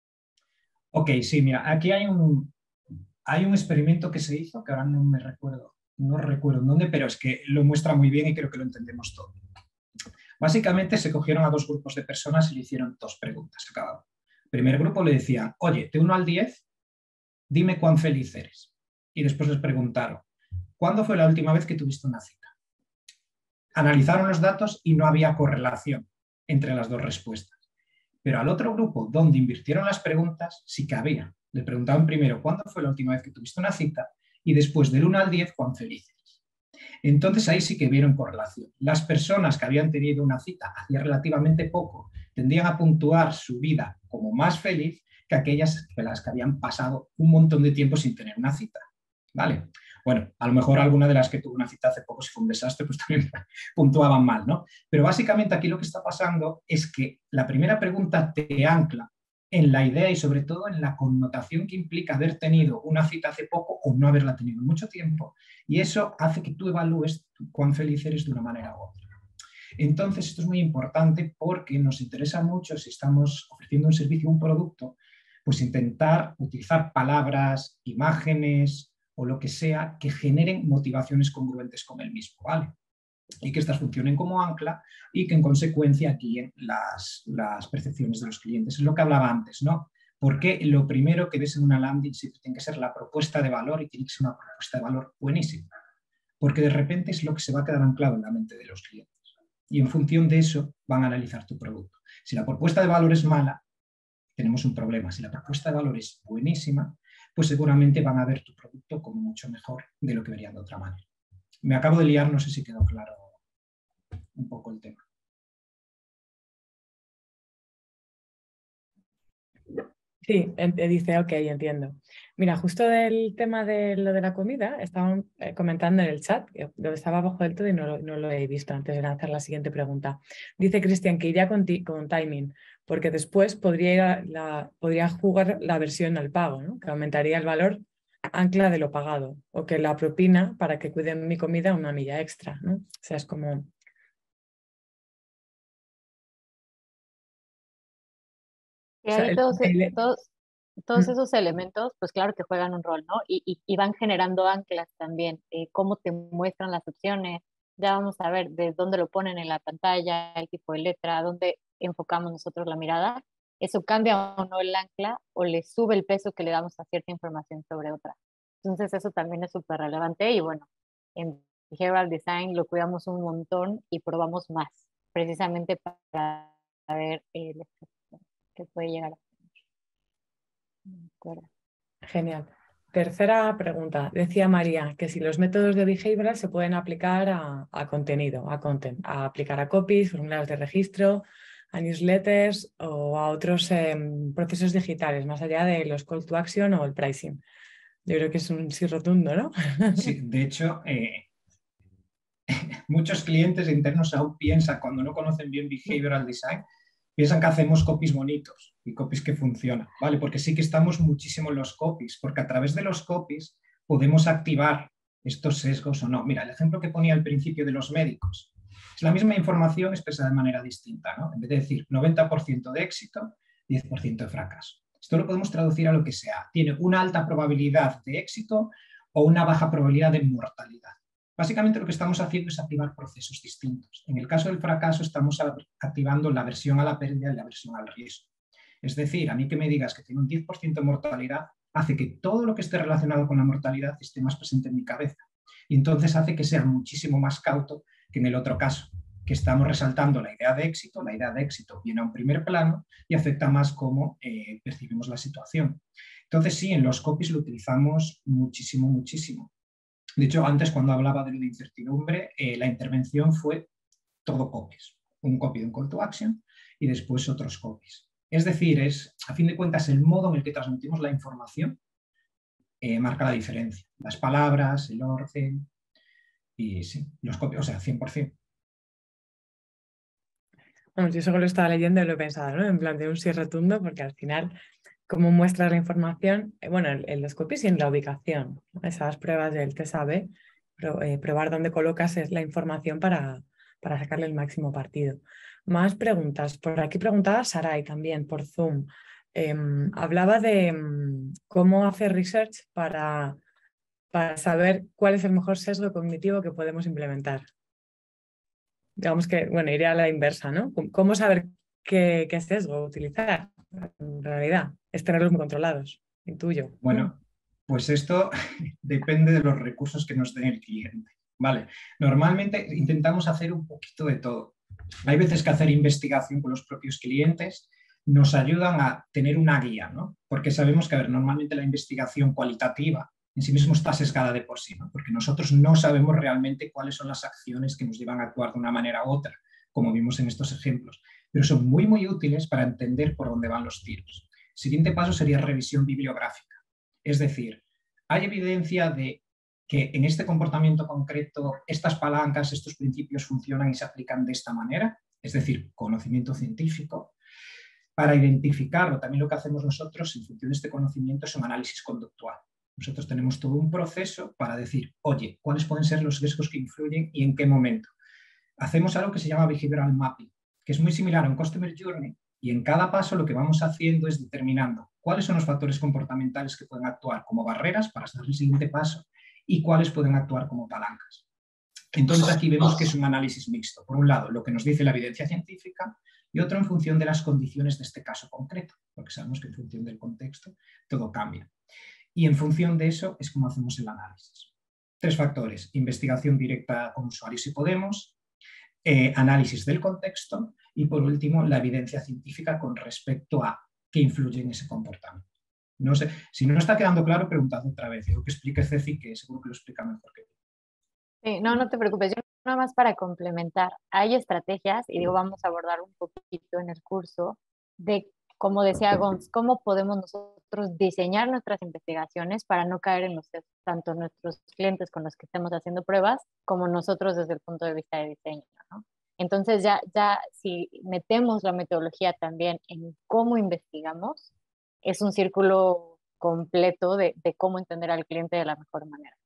Ok, sí, mira, aquí hay un experimento que se hizo que ahora no recuerdo en dónde, pero es que lo muestra muy bien y creo que lo entendemos todo. Básicamente se cogieron a dos grupos de personas y le hicieron dos preguntas a cada uno. El primer grupo le decía, oye, de 1 al 10, dime cuán feliz eres. Y después les preguntaron, ¿cuándo fue la última vez que tuviste una cita? Analizaron los datos y no había correlación entre las dos respuestas. Pero al otro grupo, donde invirtieron las preguntas, sí que había. Le preguntaban primero, ¿cuándo fue la última vez que tuviste una cita? Y después, del 1 al 10, ¿cuán feliz eres? Entonces ahí sí que vieron correlación. Las personas que habían tenido una cita hacía relativamente poco tendían a puntuar su vida como más feliz que aquellas que las que habían pasado un montón de tiempo sin tener una cita. ¿Vale? Bueno, a lo mejor alguna de las que tuvo una cita hace poco, si fue un desastre, pues también puntuaban mal, ¿no? Pero básicamente aquí lo que está pasando es que la primera pregunta te ancla en la idea y sobre todo en la connotación que implica haber tenido una cita hace poco o no haberla tenido mucho tiempo, y eso hace que tú evalúes cuán feliz eres de una manera u otra. Entonces, esto es muy importante porque nos interesa mucho, si estamos ofreciendo un servicio o un producto, pues intentar utilizar palabras, imágenes o lo que sea que generen motivaciones congruentes con el mismo, ¿vale? Y que estas funcionen como ancla y que en consecuencia guíen las percepciones de los clientes. Es lo que hablaba antes, ¿no? Porque lo primero que ves en una landing siempre tiene que ser la propuesta de valor y tiene que ser una propuesta de valor buenísima, porque de repente es lo que se va a quedar anclado en la mente de los clientes. Y en función de eso van a analizar tu producto. Si la propuesta de valor es mala, tenemos un problema. Si la propuesta de valor es buenísima, pues seguramente van a ver tu producto como mucho mejor de lo que verían de otra manera. Me acabo de liar, no sé si quedó claro un poco el tema. Sí, dice, ok, entiendo. Mira, justo del tema de lo de la comida, estaban comentando en el chat, lo estaba abajo del todo y no lo he visto antes de lanzar la siguiente pregunta. Dice Cristian que iría con timing, porque después podría jugar la versión al pago, ¿no? Que aumentaría el valor ancla de lo pagado, o que la propina para que cuiden mi comida una milla extra, ¿no? O sea, es como... Y O sea, ahí todos esos elementos, pues claro que juegan un rol, ¿no? Y van generando anclas también, cómo te muestran las opciones, ya vamos a ver de dónde lo ponen en la pantalla, el tipo de letra, dónde enfocamos nosotros la mirada, eso cambia o no el ancla o le sube el peso que le damos a cierta información sobre otra. Entonces eso también es súper relevante y bueno, en Behavioral Design lo cuidamos un montón y probamos más, precisamente para ver que puede llegar a tener. De acuerdo. Genial. Tercera pregunta. Decía María que si los métodos de behavioral se pueden aplicar a contenido, a content, a aplicar a copies, formularios de registro, a newsletters o a otros procesos digitales, más allá de los call to action o el pricing. Yo creo que es un sí rotundo, ¿no? Sí, de hecho, muchos clientes internos aún piensan, cuando no conocen bien behavioral design, piensan que hacemos copies bonitos y copies que funcionan, ¿vale? Porque sí que estamos muchísimo en los copies, porque a través de los copies podemos activar estos sesgos o no. Mira, el ejemplo que ponía al principio de los médicos. Es la misma información expresada de manera distinta, ¿no? En vez de decir 90% de éxito, 10% de fracaso. Esto lo podemos traducir a lo que sea. Tiene una alta probabilidad de éxito o una baja probabilidad de mortalidad. Básicamente lo que estamos haciendo es activar procesos distintos. En el caso del fracaso estamos activando la aversión a la pérdida y la aversión al riesgo. Es decir, a mí que me digas que tiene un 10% de mortalidad hace que todo lo que esté relacionado con la mortalidad esté más presente en mi cabeza. Y entonces hace que sea muchísimo más cauto que en el otro caso, que estamos resaltando la idea de éxito. La idea de éxito viene a un primer plano y afecta más cómo percibimos la situación. Entonces sí, en los copies lo utilizamos muchísimo, muchísimo. De hecho, antes cuando hablaba de lo de incertidumbre, la intervención fue todo copies. Un copy de un call to action y después otros copies. Es decir, a fin de cuentas, el modo en el que transmitimos la información marca la diferencia. Las palabras, el orden y sí, los copies, o sea, 100%. Bueno, yo solo lo estaba leyendo y lo he pensado, ¿no? En plan de un sí rotundo, porque al final, cómo muestras la información, bueno, en los copies y en la ubicación, ¿no? Esas pruebas del test A/B, probar dónde colocas la información para sacarle el máximo partido. Más preguntas. Por aquí preguntaba Sarai también por Zoom. Hablaba de cómo hacer research para saber cuál es el mejor sesgo cognitivo que podemos implementar. Digamos que, bueno, iría a la inversa, ¿no? ¿Cómo saber qué sesgo utilizar? En realidad, es tenerlos muy controlados, intuyo. Bueno, pues esto depende de los recursos que nos den el cliente, ¿vale? Normalmente intentamos hacer un poquito de todo. Hay veces que hacer investigación con los propios clientes nos ayudan a tener una guía, ¿no? Porque sabemos que, a ver, normalmente la investigación cualitativa en sí mismo está sesgada de por sí, ¿no? Porque nosotros no sabemos realmente cuáles son las acciones que nos llevan a actuar de una manera u otra, como vimos en estos ejemplos, pero son muy, muy útiles para entender por dónde van los tiros. El siguiente paso sería revisión bibliográfica. Es decir, hay evidencia de que en este comportamiento concreto estas palancas, estos principios funcionan y se aplican de esta manera, es decir, conocimiento científico. Para identificarlo, también lo que hacemos nosotros en función de este conocimiento es un análisis conductual. Nosotros tenemos todo un proceso para decir, oye, ¿cuáles pueden ser los riesgos que influyen y en qué momento? Hacemos algo que se llama behavioral mapping, que es muy similar a un customer journey, y en cada paso lo que vamos haciendo es determinando cuáles son los factores comportamentales que pueden actuar como barreras para hacer el siguiente paso y cuáles pueden actuar como palancas. Entonces aquí vemos que es un análisis mixto. Por un lado, lo que nos dice la evidencia científica y otro en función de las condiciones de este caso concreto, porque sabemos que en función del contexto todo cambia. Y en función de eso es como hacemos el análisis. 3 factores: investigación directa con usuarios si podemos, análisis del contexto y, por último, la evidencia científica con respecto a qué influye en ese comportamiento. No sé, si no está quedando claro, preguntad otra vez. Digo que explique Ceci, que seguro que lo explica mejor que yo. Sí, no te preocupes. Yo nada más para complementar. Hay estrategias, y digo, vamos a abordar un poquito en el curso, de, como decía Gons, cómo podemos nosotros diseñar nuestras investigaciones para no caer en los sesgos, tanto nuestros clientes con los que estemos haciendo pruebas, como nosotros desde el punto de vista de diseño, ¿no? Entonces ya si metemos la metodología también en cómo investigamos, es un círculo completo de cómo entender al cliente de la mejor manera.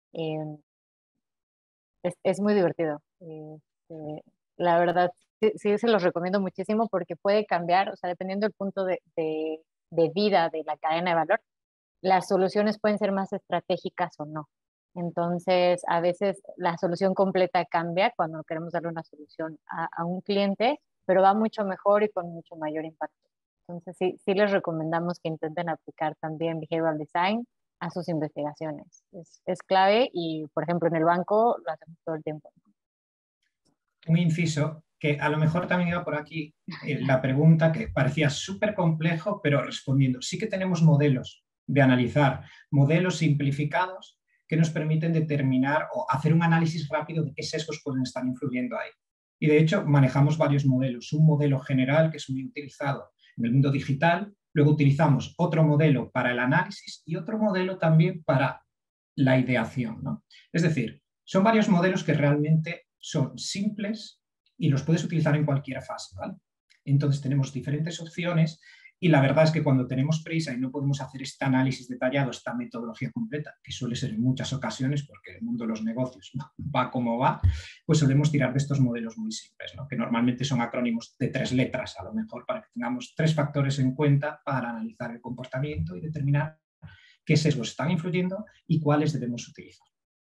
Es muy divertido. La verdad, sí se los recomiendo muchísimo porque puede cambiar, o sea, dependiendo del punto de vida de la cadena de valor, las soluciones pueden ser más estratégicas o no. Entonces, a veces la solución completa cambia cuando queremos darle una solución a un cliente, pero va mucho mejor y con mucho mayor impacto. Entonces, sí les recomendamos que intenten aplicar también Behavioral Design a sus investigaciones. Es clave y, por ejemplo, en el banco lo hacemos todo el tiempo. Un inciso que a lo mejor también iba por aquí la pregunta que parecía súper complejo, pero respondiendo, sí que tenemos modelos de analizar, modelos simplificados que nos permiten determinar o hacer un análisis rápido de qué sesgos pueden estar influyendo ahí. Y de hecho manejamos varios modelos, un modelo general que es muy utilizado en el mundo digital, luego utilizamos otro modelo para el análisis y otro modelo también para la ideación, ¿no? Es decir, son varios modelos que realmente son simples y los puedes utilizar en cualquier fase, ¿vale? Entonces tenemos diferentes opciones y la verdad es que cuando tenemos prisa y no podemos hacer este análisis detallado, esta metodología completa, que suele ser en muchas ocasiones porque el mundo de los negocios va como va, pues solemos tirar de estos modelos muy simples, ¿no? Que normalmente son acrónimos de 3 letras, a lo mejor para que tengamos 3 factores en cuenta para analizar el comportamiento y determinar qué sesgos están influyendo y cuáles debemos utilizar.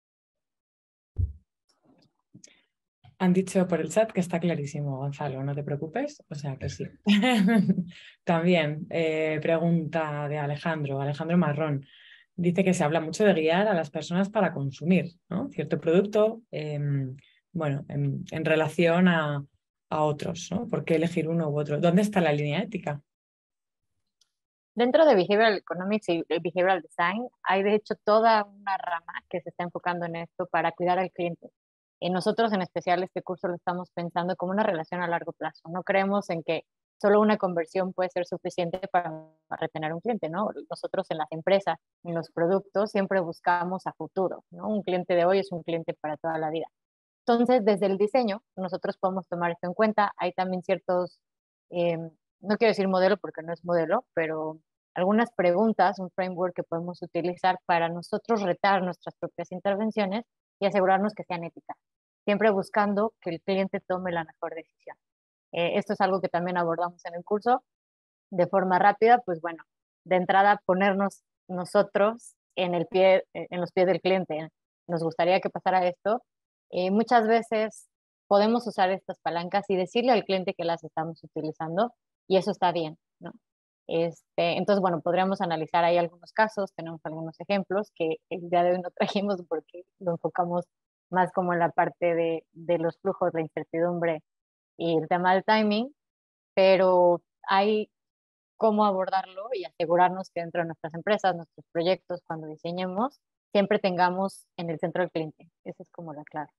Han dicho por el chat que está clarísimo, Gonzalo, no te preocupes, o sea que sí. También pregunta de Alejandro Marrón. Dice que se habla mucho de guiar a las personas para consumir, ¿no? Cierto producto, bueno, en relación a otros, ¿no? ¿Por qué elegir uno u otro? ¿Dónde está la línea ética? Dentro de Behavioral Economics y Behavioral Design hay de hecho toda una rama que se está enfocando en esto para cuidar al cliente. Nosotros en especial este curso lo estamos pensando como una relación a largo plazo. No creemos en que solo una conversión puede ser suficiente para retener un cliente, ¿no? Nosotros en las empresas, en los productos, siempre buscamos a futuro, ¿no? Un cliente de hoy es un cliente para toda la vida. Entonces, desde el diseño, nosotros podemos tomar esto en cuenta. Hay también ciertos, no quiero decir modelo porque no es modelo, pero algunas preguntas, un framework que podemos utilizar para nosotros retar nuestras propias intervenciones y asegurarnos que sean éticas, siempre buscando que el cliente tome la mejor decisión. Esto es algo que también abordamos en el curso de forma rápida, pues bueno, de entrada ponernos nosotros en los pies del cliente. Nos gustaría que pasara esto. Muchas veces podemos usar estas palancas y decirle al cliente que las estamos utilizando y eso está bien, ¿no? Entonces, bueno, podríamos analizar ahí algunos casos, tenemos algunos ejemplos que el día de hoy no trajimos porque lo enfocamos más como en la parte de los flujos, la incertidumbre y el tema del timing, pero hay cómo abordarlo y asegurarnos que dentro de nuestras empresas, nuestros proyectos, cuando diseñemos, siempre tengamos en el centro del cliente. Esa es como la clave.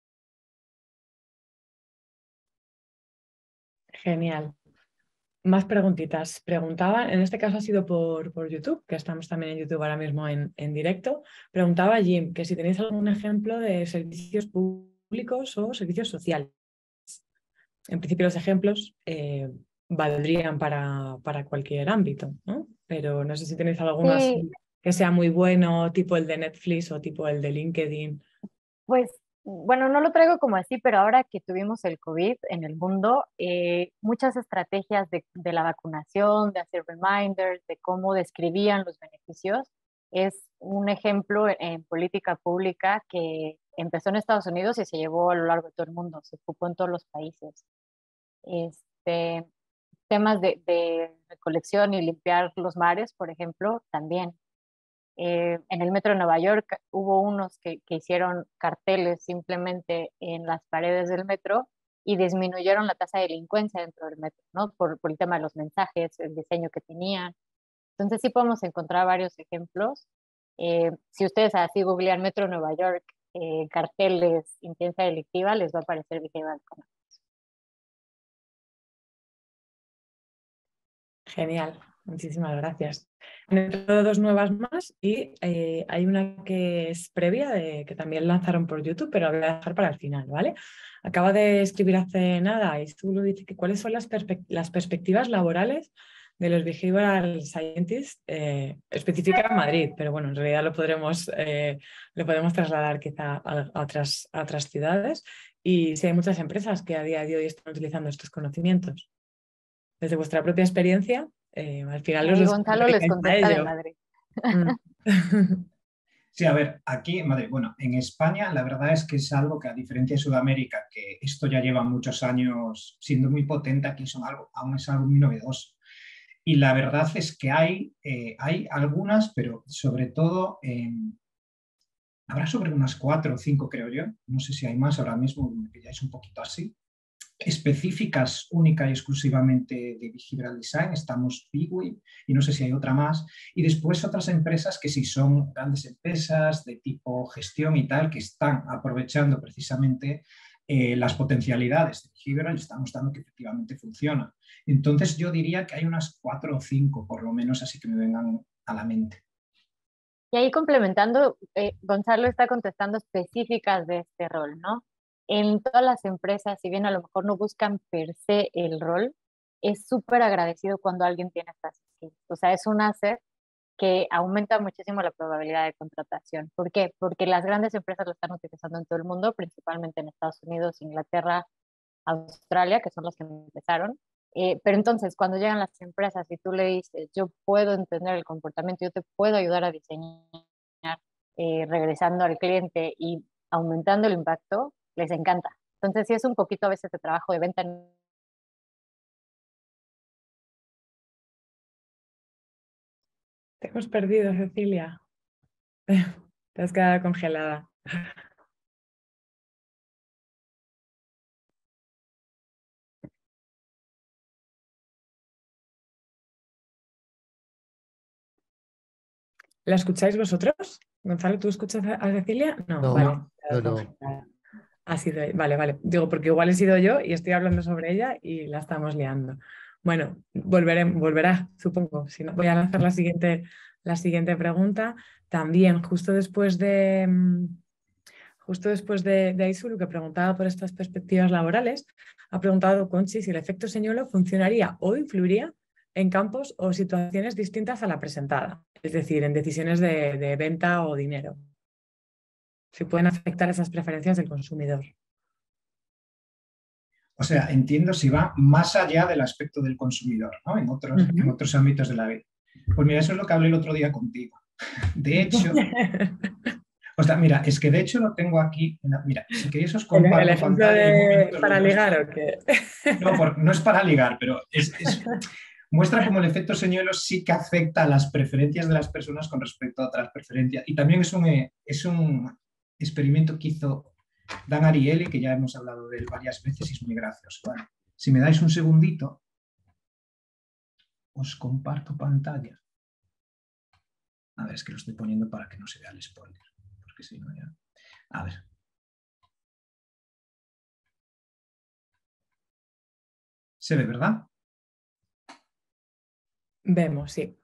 Genial. Más preguntitas. Preguntaba, en este caso ha sido por YouTube, que estamos también en YouTube ahora mismo en directo. Preguntaba Jim que si tenéis algún ejemplo de servicios públicos o servicios sociales. En principio los ejemplos valdrían para cualquier ámbito, ¿no? Pero no sé si tenéis alguno así que sea muy bueno, tipo el de Netflix o tipo el de LinkedIn. Pues bueno, no lo traigo como así, pero ahora que tuvimos el COVID en el mundo, muchas estrategias de la vacunación, de hacer reminders, de cómo describían los beneficios, es un ejemplo en política pública que empezó en Estados Unidos y se llevó a lo largo de todo el mundo, se ocupó en todos los países. Temas de recolección y limpiar los mares, por ejemplo, también. En el metro de Nueva York hubo unos que hicieron carteles simplemente en las paredes del metro y disminuyeron la tasa de delincuencia dentro del metro, ¿no? Por el tema de los mensajes, el diseño que tenían. Entonces sí podemos encontrar varios ejemplos. Si ustedes así googlean Metro Nueva York, carteles, incidencia delictiva, les va a aparecer Behavioral Economics. Genial, muchísimas gracias. Dentro dos nuevas más y hay una que es previa, que también lanzaron por YouTube, pero la voy a dejar para el final, ¿vale? Acaba de escribir hace nada y solo dice que cuáles son las perspectivas laborales de los Behavioral Scientists, específica en Madrid, pero bueno, en realidad lo podemos trasladar quizá a otras ciudades y si hay muchas empresas que a día de hoy están utilizando estos conocimientos. Desde vuestra propia experiencia, al final los Gonzalo les contesta de Madrid. Sí, a ver, aquí en Madrid, bueno, en España la verdad es que es algo que a diferencia de Sudamérica, que esto ya lleva muchos años siendo muy potente, aquí aún es algo muy novedoso. Y la verdad es que hay algunas, pero sobre todo habrá sobre unas 4 o 5, creo yo, no sé si hay más ahora mismo, me pilláis un poquito así, específicas única y exclusivamente de behavioral design. Estamos Bigwin y no sé si hay otra más. Y después otras empresas que sí son grandes empresas de tipo gestión y tal, que están aprovechando precisamente las potencialidades de behavioral y están mostrando que efectivamente funciona. Entonces yo diría que hay unas 4 o 5 por lo menos, así que me vengan a la mente. Y ahí complementando, Gonzalo está contestando específicas de este rol, ¿no? En todas las empresas, si bien a lo mejor no buscan per se el rol, es súper agradecido cuando alguien tiene estas skills. O sea, es un asset que aumenta muchísimo la probabilidad de contratación. ¿Por qué? Porque las grandes empresas lo están utilizando en todo el mundo, principalmente en Estados Unidos, Inglaterra, Australia, que son las que empezaron. Pero entonces, cuando llegan las empresas y tú le dices, yo puedo entender el comportamiento, yo te puedo ayudar a diseñar, regresando al cliente y aumentando el impacto, les encanta. Entonces, sí es un poquito a veces de trabajo de venta. Te hemos perdido, Cecilia. Te has quedado congelada. ¿La escucháis vosotros? Gonzalo, ¿tú escuchas a Cecilia? No, No, vale. no. Ha sido, vale. Digo, porque igual he sido yo y estoy hablando sobre ella y la estamos liando. Bueno, volverá, supongo. Si no, voy a lanzar la siguiente pregunta. También, justo después de Aisulu, que preguntaba por estas perspectivas laborales, ha preguntado Conchi si el efecto señuelo funcionaría o influiría en campos o situaciones distintas a la presentada, es decir, en decisiones de venta o dinero. Si pueden afectar esas preferencias del consumidor. O sea, entiendo si va más allá del aspecto del consumidor, ¿no? En otros ámbitos de la vida. Pues mira, eso es lo que hablé el otro día contigo. De hecho, o sea, mira, es que de hecho lo tengo aquí. Mira, si queréis os comparto ¿El ejemplo para ligar o qué? No, no es para ligar, pero muestra cómo el efecto señuelo sí que afecta a las preferencias de las personas con respecto a otras preferencias. Y también es un experimento que hizo Dan Ariely, que ya hemos hablado de él varias veces y es muy gracioso. Vale. Si me dais un segundito, os comparto pantalla. A ver, es que lo estoy poniendo para que no se vea el spoiler, porque si no ya... A ver. ¿Se ve, verdad? Vemos, sí.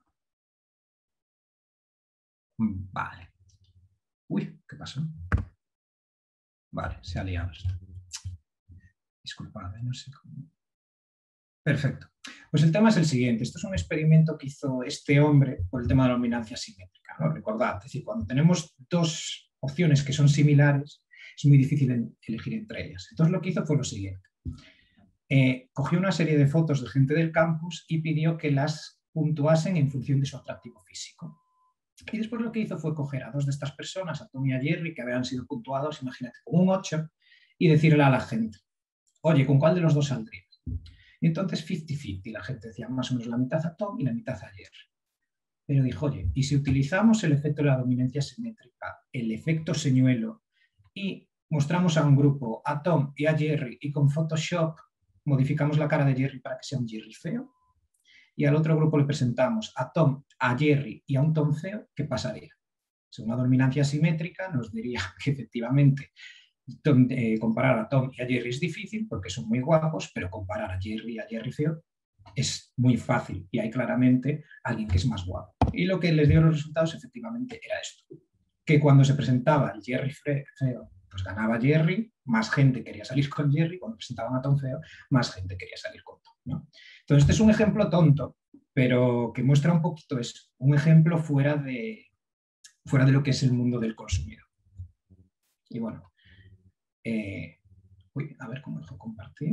Vale. Uy, ¿qué pasó? Vale, se ha liado esto. Disculpadme, no sé cómo... Perfecto. Pues el tema es el siguiente. Esto es un experimento que hizo este hombre por el tema de la dominancia simétrica, ¿no? Recordad, es decir, cuando tenemos dos opciones que son similares, es muy difícil elegir entre ellas. Entonces lo que hizo fue lo siguiente. Cogió una serie de fotos de gente del campus y pidió que las puntuasen en función de su atractivo físico. Y después lo que hizo fue coger a dos de estas personas, a Tom y a Jerry, que habían sido puntuados, imagínate, con un 8, y decirle a la gente, oye, ¿con cuál de los dos saldrías? Y entonces 50-50, la gente decía más o menos la mitad a Tom y la mitad a Jerry. Pero dijo, oye, ¿y si utilizamos el efecto de la dominancia simétrica, el efecto señuelo, y mostramos a un grupo, a Tom y a Jerry, y con Photoshop modificamos la cara de Jerry para que sea un Jerry feo? Y al otro grupo le presentamos a Tom, a Jerry y a un Tom feo, ¿qué pasaría? Según la dominancia simétrica nos diría que efectivamente comparar a Tom y a Jerry es difícil porque son muy guapos, pero comparar a Jerry y a Jerry feo es muy fácil y hay claramente alguien que es más guapo. Y lo que les dio los resultados efectivamente era esto, que cuando se presentaba el Jerry feo, pues ganaba Jerry, más gente quería salir con Jerry, cuando presentaban a Tom feo, más gente quería salir con Tom, ¿no? Entonces este es un ejemplo tonto, pero que muestra un poquito eso, un ejemplo fuera de lo que es el mundo del consumidor. Y bueno, a ver cómo dejo compartir.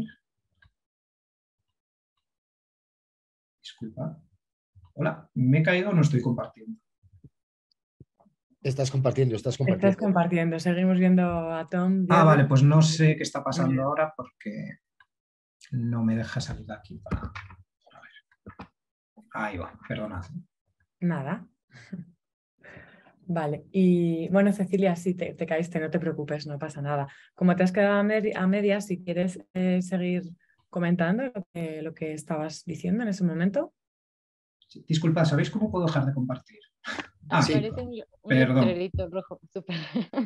Disculpa. Hola, ¿me he caído o no estoy compartiendo? Estás compartiendo. Estás compartiendo. Seguimos viendo a Tom. Vale, pues no sé qué está pasando ahora porque no me deja salir de aquí para... A ver. Ahí va, perdonad. Nada. Vale, y bueno, Cecilia, sí, te caíste, no te preocupes, no pasa nada. Como te has quedado a medias, si quieres seguir comentando lo que estabas diciendo en ese momento. Sí, disculpa, ¿sabéis cómo puedo dejar de compartir? Sí, Aparece un perdón. letrerito rojo, súper.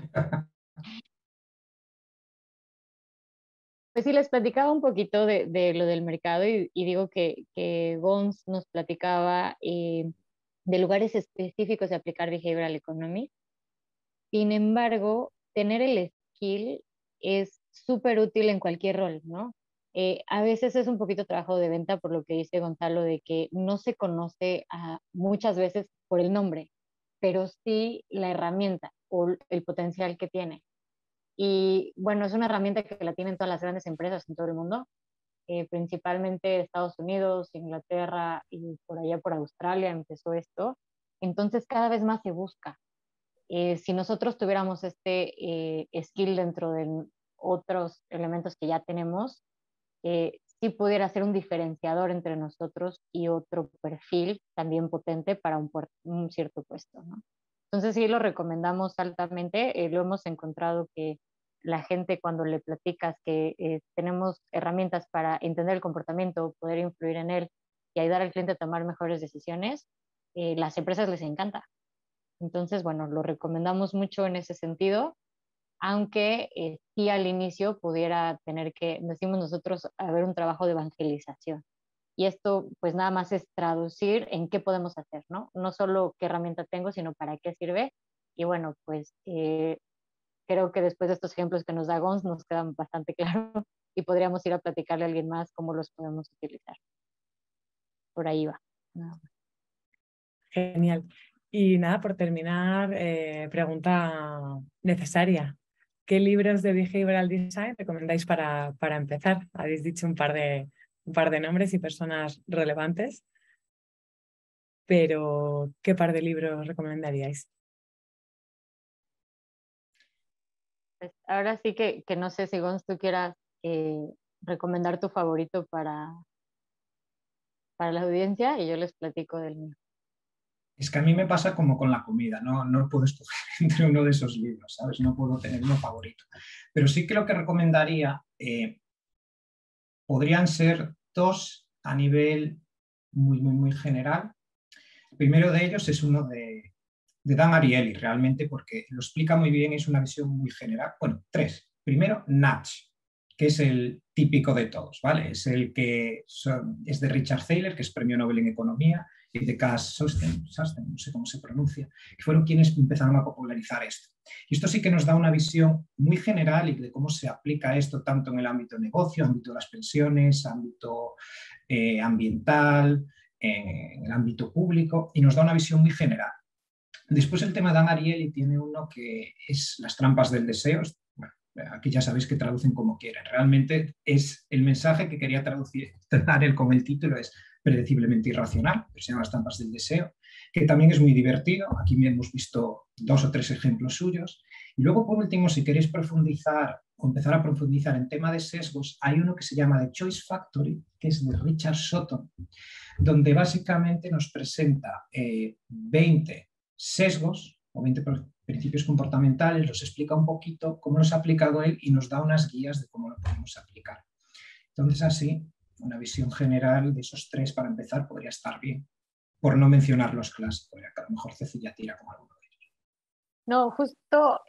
Pues sí, les platicaba un poquito de lo del mercado y digo que Gons nos platicaba de lugares específicos de aplicar behavioral economy. Sin embargo, tener el skill es súper útil en cualquier rol, ¿no? A veces es un poquito trabajo de venta por lo que dice Gonzalo, de que no se conoce muchas veces por el nombre, pero sí la herramienta o el potencial que tiene. Y bueno, es una herramienta que la tienen todas las grandes empresas en todo el mundo, principalmente Estados Unidos, Inglaterra y por allá por Australia empezó esto. Entonces cada vez más se busca. Si nosotros tuviéramos este skill dentro de otros elementos que ya tenemos, sí pudiera ser un diferenciador entre nosotros y otro perfil también potente para un cierto puesto, ¿no? Entonces sí lo recomendamos altamente. Lo hemos encontrado que la gente cuando le platicas que tenemos herramientas para entender el comportamiento, poder influir en él y ayudar al cliente a tomar mejores decisiones, las empresas les encanta. Entonces, bueno, lo recomendamos mucho en ese sentido, aunque sí al inicio pudiera tener que, decimos nosotros, haber un trabajo de evangelización. Y esto pues nada más es traducir en qué podemos hacer, ¿no? No solo qué herramienta tengo, sino para qué sirve. Y bueno, pues creo que después de estos ejemplos que nos da Gons nos quedan bastante claros y podríamos ir a platicarle a alguien más cómo los podemos utilizar. Por ahí va. No. Genial. Y nada, por terminar, pregunta necesaria. ¿Qué libros de Behavioral Design recomendáis para empezar? Habéis dicho un par de nombres y personas relevantes, pero ¿qué par de libros recomendaríais? Pues ahora sí que no sé si Gons tú quieras recomendar tu favorito para la audiencia y yo les platico del mío. Es que a mí me pasa como con la comida, no puedo escoger entre uno de esos libros, ¿sabes? No puedo tener uno favorito. Pero sí que lo que recomendaría podrían ser dos a nivel muy general. El primero de ellos es uno de Dan Ariely, realmente, porque lo explica muy bien, es una visión muy general. Bueno, tres. Primero, Nudge, que es el típico de todos, ¿vale? Es el que es de Richard Thaler, que es premio Nobel en Economía, y de Cass Sunstein, no sé cómo se pronuncia, que fueron quienes empezaron a popularizar esto. Y esto sí que nos da una visión muy general y de cómo se aplica esto tanto en el ámbito de negocio, ámbito de las pensiones, ámbito ambiental, en el ámbito público, y nos da una visión muy general. Después el tema de Dan Ariely tiene uno que es las trampas del deseo. Bueno, aquí ya sabéis que traducen como quieren. Realmente es el mensaje que quería dar él con el título, es predeciblemente irracional, que se llama las trampas del deseo, que también es muy divertido. Aquí hemos visto 2 o 3 ejemplos suyos. Y luego, por último, si queréis profundizar o empezar a profundizar en tema de sesgos, hay uno que se llama The Choice Factory, que es de Richard Sutton, donde básicamente nos presenta 20 sesgos o 20 principios comportamentales, los explica un poquito cómo los ha aplicado él y nos da unas guías de cómo lo podemos aplicar. Entonces, así, una visión general de esos 3 para empezar podría estar bien, por no mencionar los clásicos, ya que a lo mejor Cecilia tira con alguno de ellos. No, justo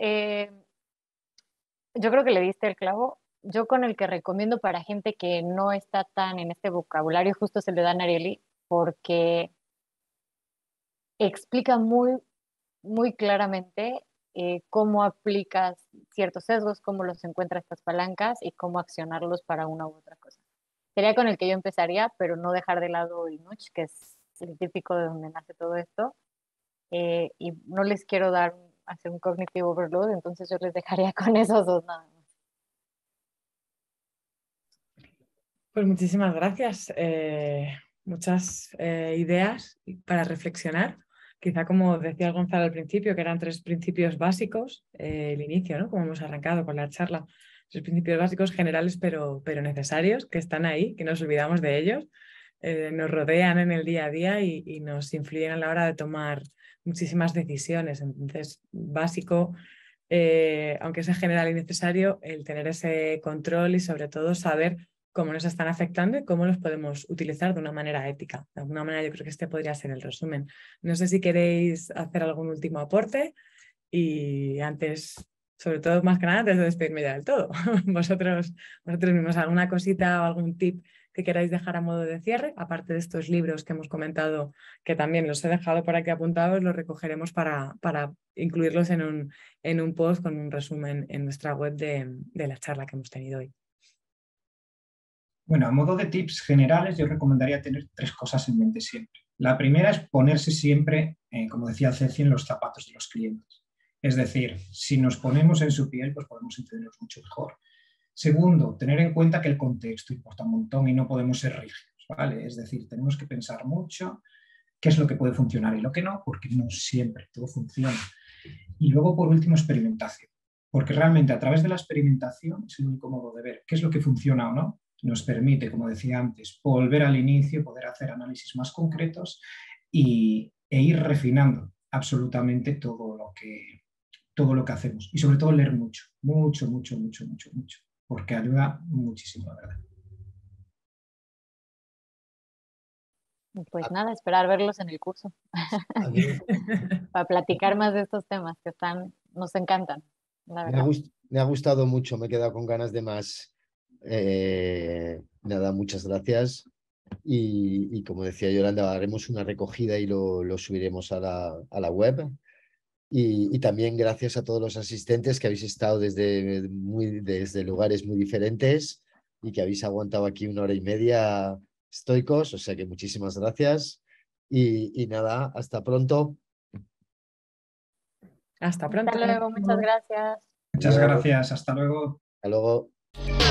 yo creo que le diste el clavo. Yo con el que recomiendo para gente que no está tan en este vocabulario, justo se le da a Ariely, porque explica muy claramente cómo aplicas ciertos sesgos, cómo los encuentra estas palancas y cómo accionarlos para una u otra cosa. Sería con el que yo empezaría, pero no dejar de lado el Nudge, que es el típico de donde nace todo esto. Y no les quiero hacer un cognitive overload, entonces yo les dejaría con esos dos nada más. Pues muchísimas gracias. Muchas ideas para reflexionar. Quizá como decía Gonzalo al principio, que eran 3 principios básicos, el inicio, ¿no? Como hemos arrancado con la charla, 3 principios básicos generales pero necesarios, que están ahí, que nos olvidamos de ellos, nos rodean en el día a día y nos influyen a la hora de tomar muchísimas decisiones. Entonces, básico, aunque sea general y necesario, el tener ese control y sobre todo saber cómo nos están afectando y cómo los podemos utilizar de una manera ética. De alguna manera yo creo que este podría ser el resumen. No sé si queréis hacer algún último aporte y antes, sobre todo más que nada, antes de despedirme ya del todo, vosotros mismos, alguna cosita o algún tip que queráis dejar a modo de cierre, aparte de estos libros que hemos comentado, que también los he dejado por aquí apuntados, los recogeremos para incluirlos en un post con un resumen en nuestra web de la charla que hemos tenido hoy. Bueno, a modo de tips generales, yo recomendaría tener 3 cosas en mente siempre. La primera es ponerse siempre, como decía Ceci, en los zapatos de los clientes. Es decir, si nos ponemos en su piel, pues podemos entenderlos mucho mejor. Segundo, tener en cuenta que el contexto importa un montón y no podemos ser rígidos, ¿vale? Es decir, tenemos que pensar mucho qué es lo que puede funcionar y lo que no, porque no siempre todo funciona. Y luego, por último, experimentación. Porque realmente a través de la experimentación es el único modo de ver qué es lo que funciona o no. Nos permite, como decía antes, volver al inicio, poder hacer análisis más concretos e ir refinando absolutamente todo lo que hacemos. Y sobre todo leer mucho, porque ayuda muchísimo, la verdad. Pues nada, esperar verlos en el curso para platicar más de estos temas que nos encantan, la verdad. Me ha gustado mucho, me he quedado con ganas de más. Nada, muchas gracias. Y como decía Yolanda, haremos una recogida y lo subiremos a la web. Y también gracias a todos los asistentes que habéis estado desde lugares muy diferentes y que habéis aguantado aquí 1 hora y media estoicos, o sea que muchísimas gracias y nada, hasta pronto. Hasta pronto. Hasta luego, muchas gracias. Muchas gracias, hasta luego. Hasta luego.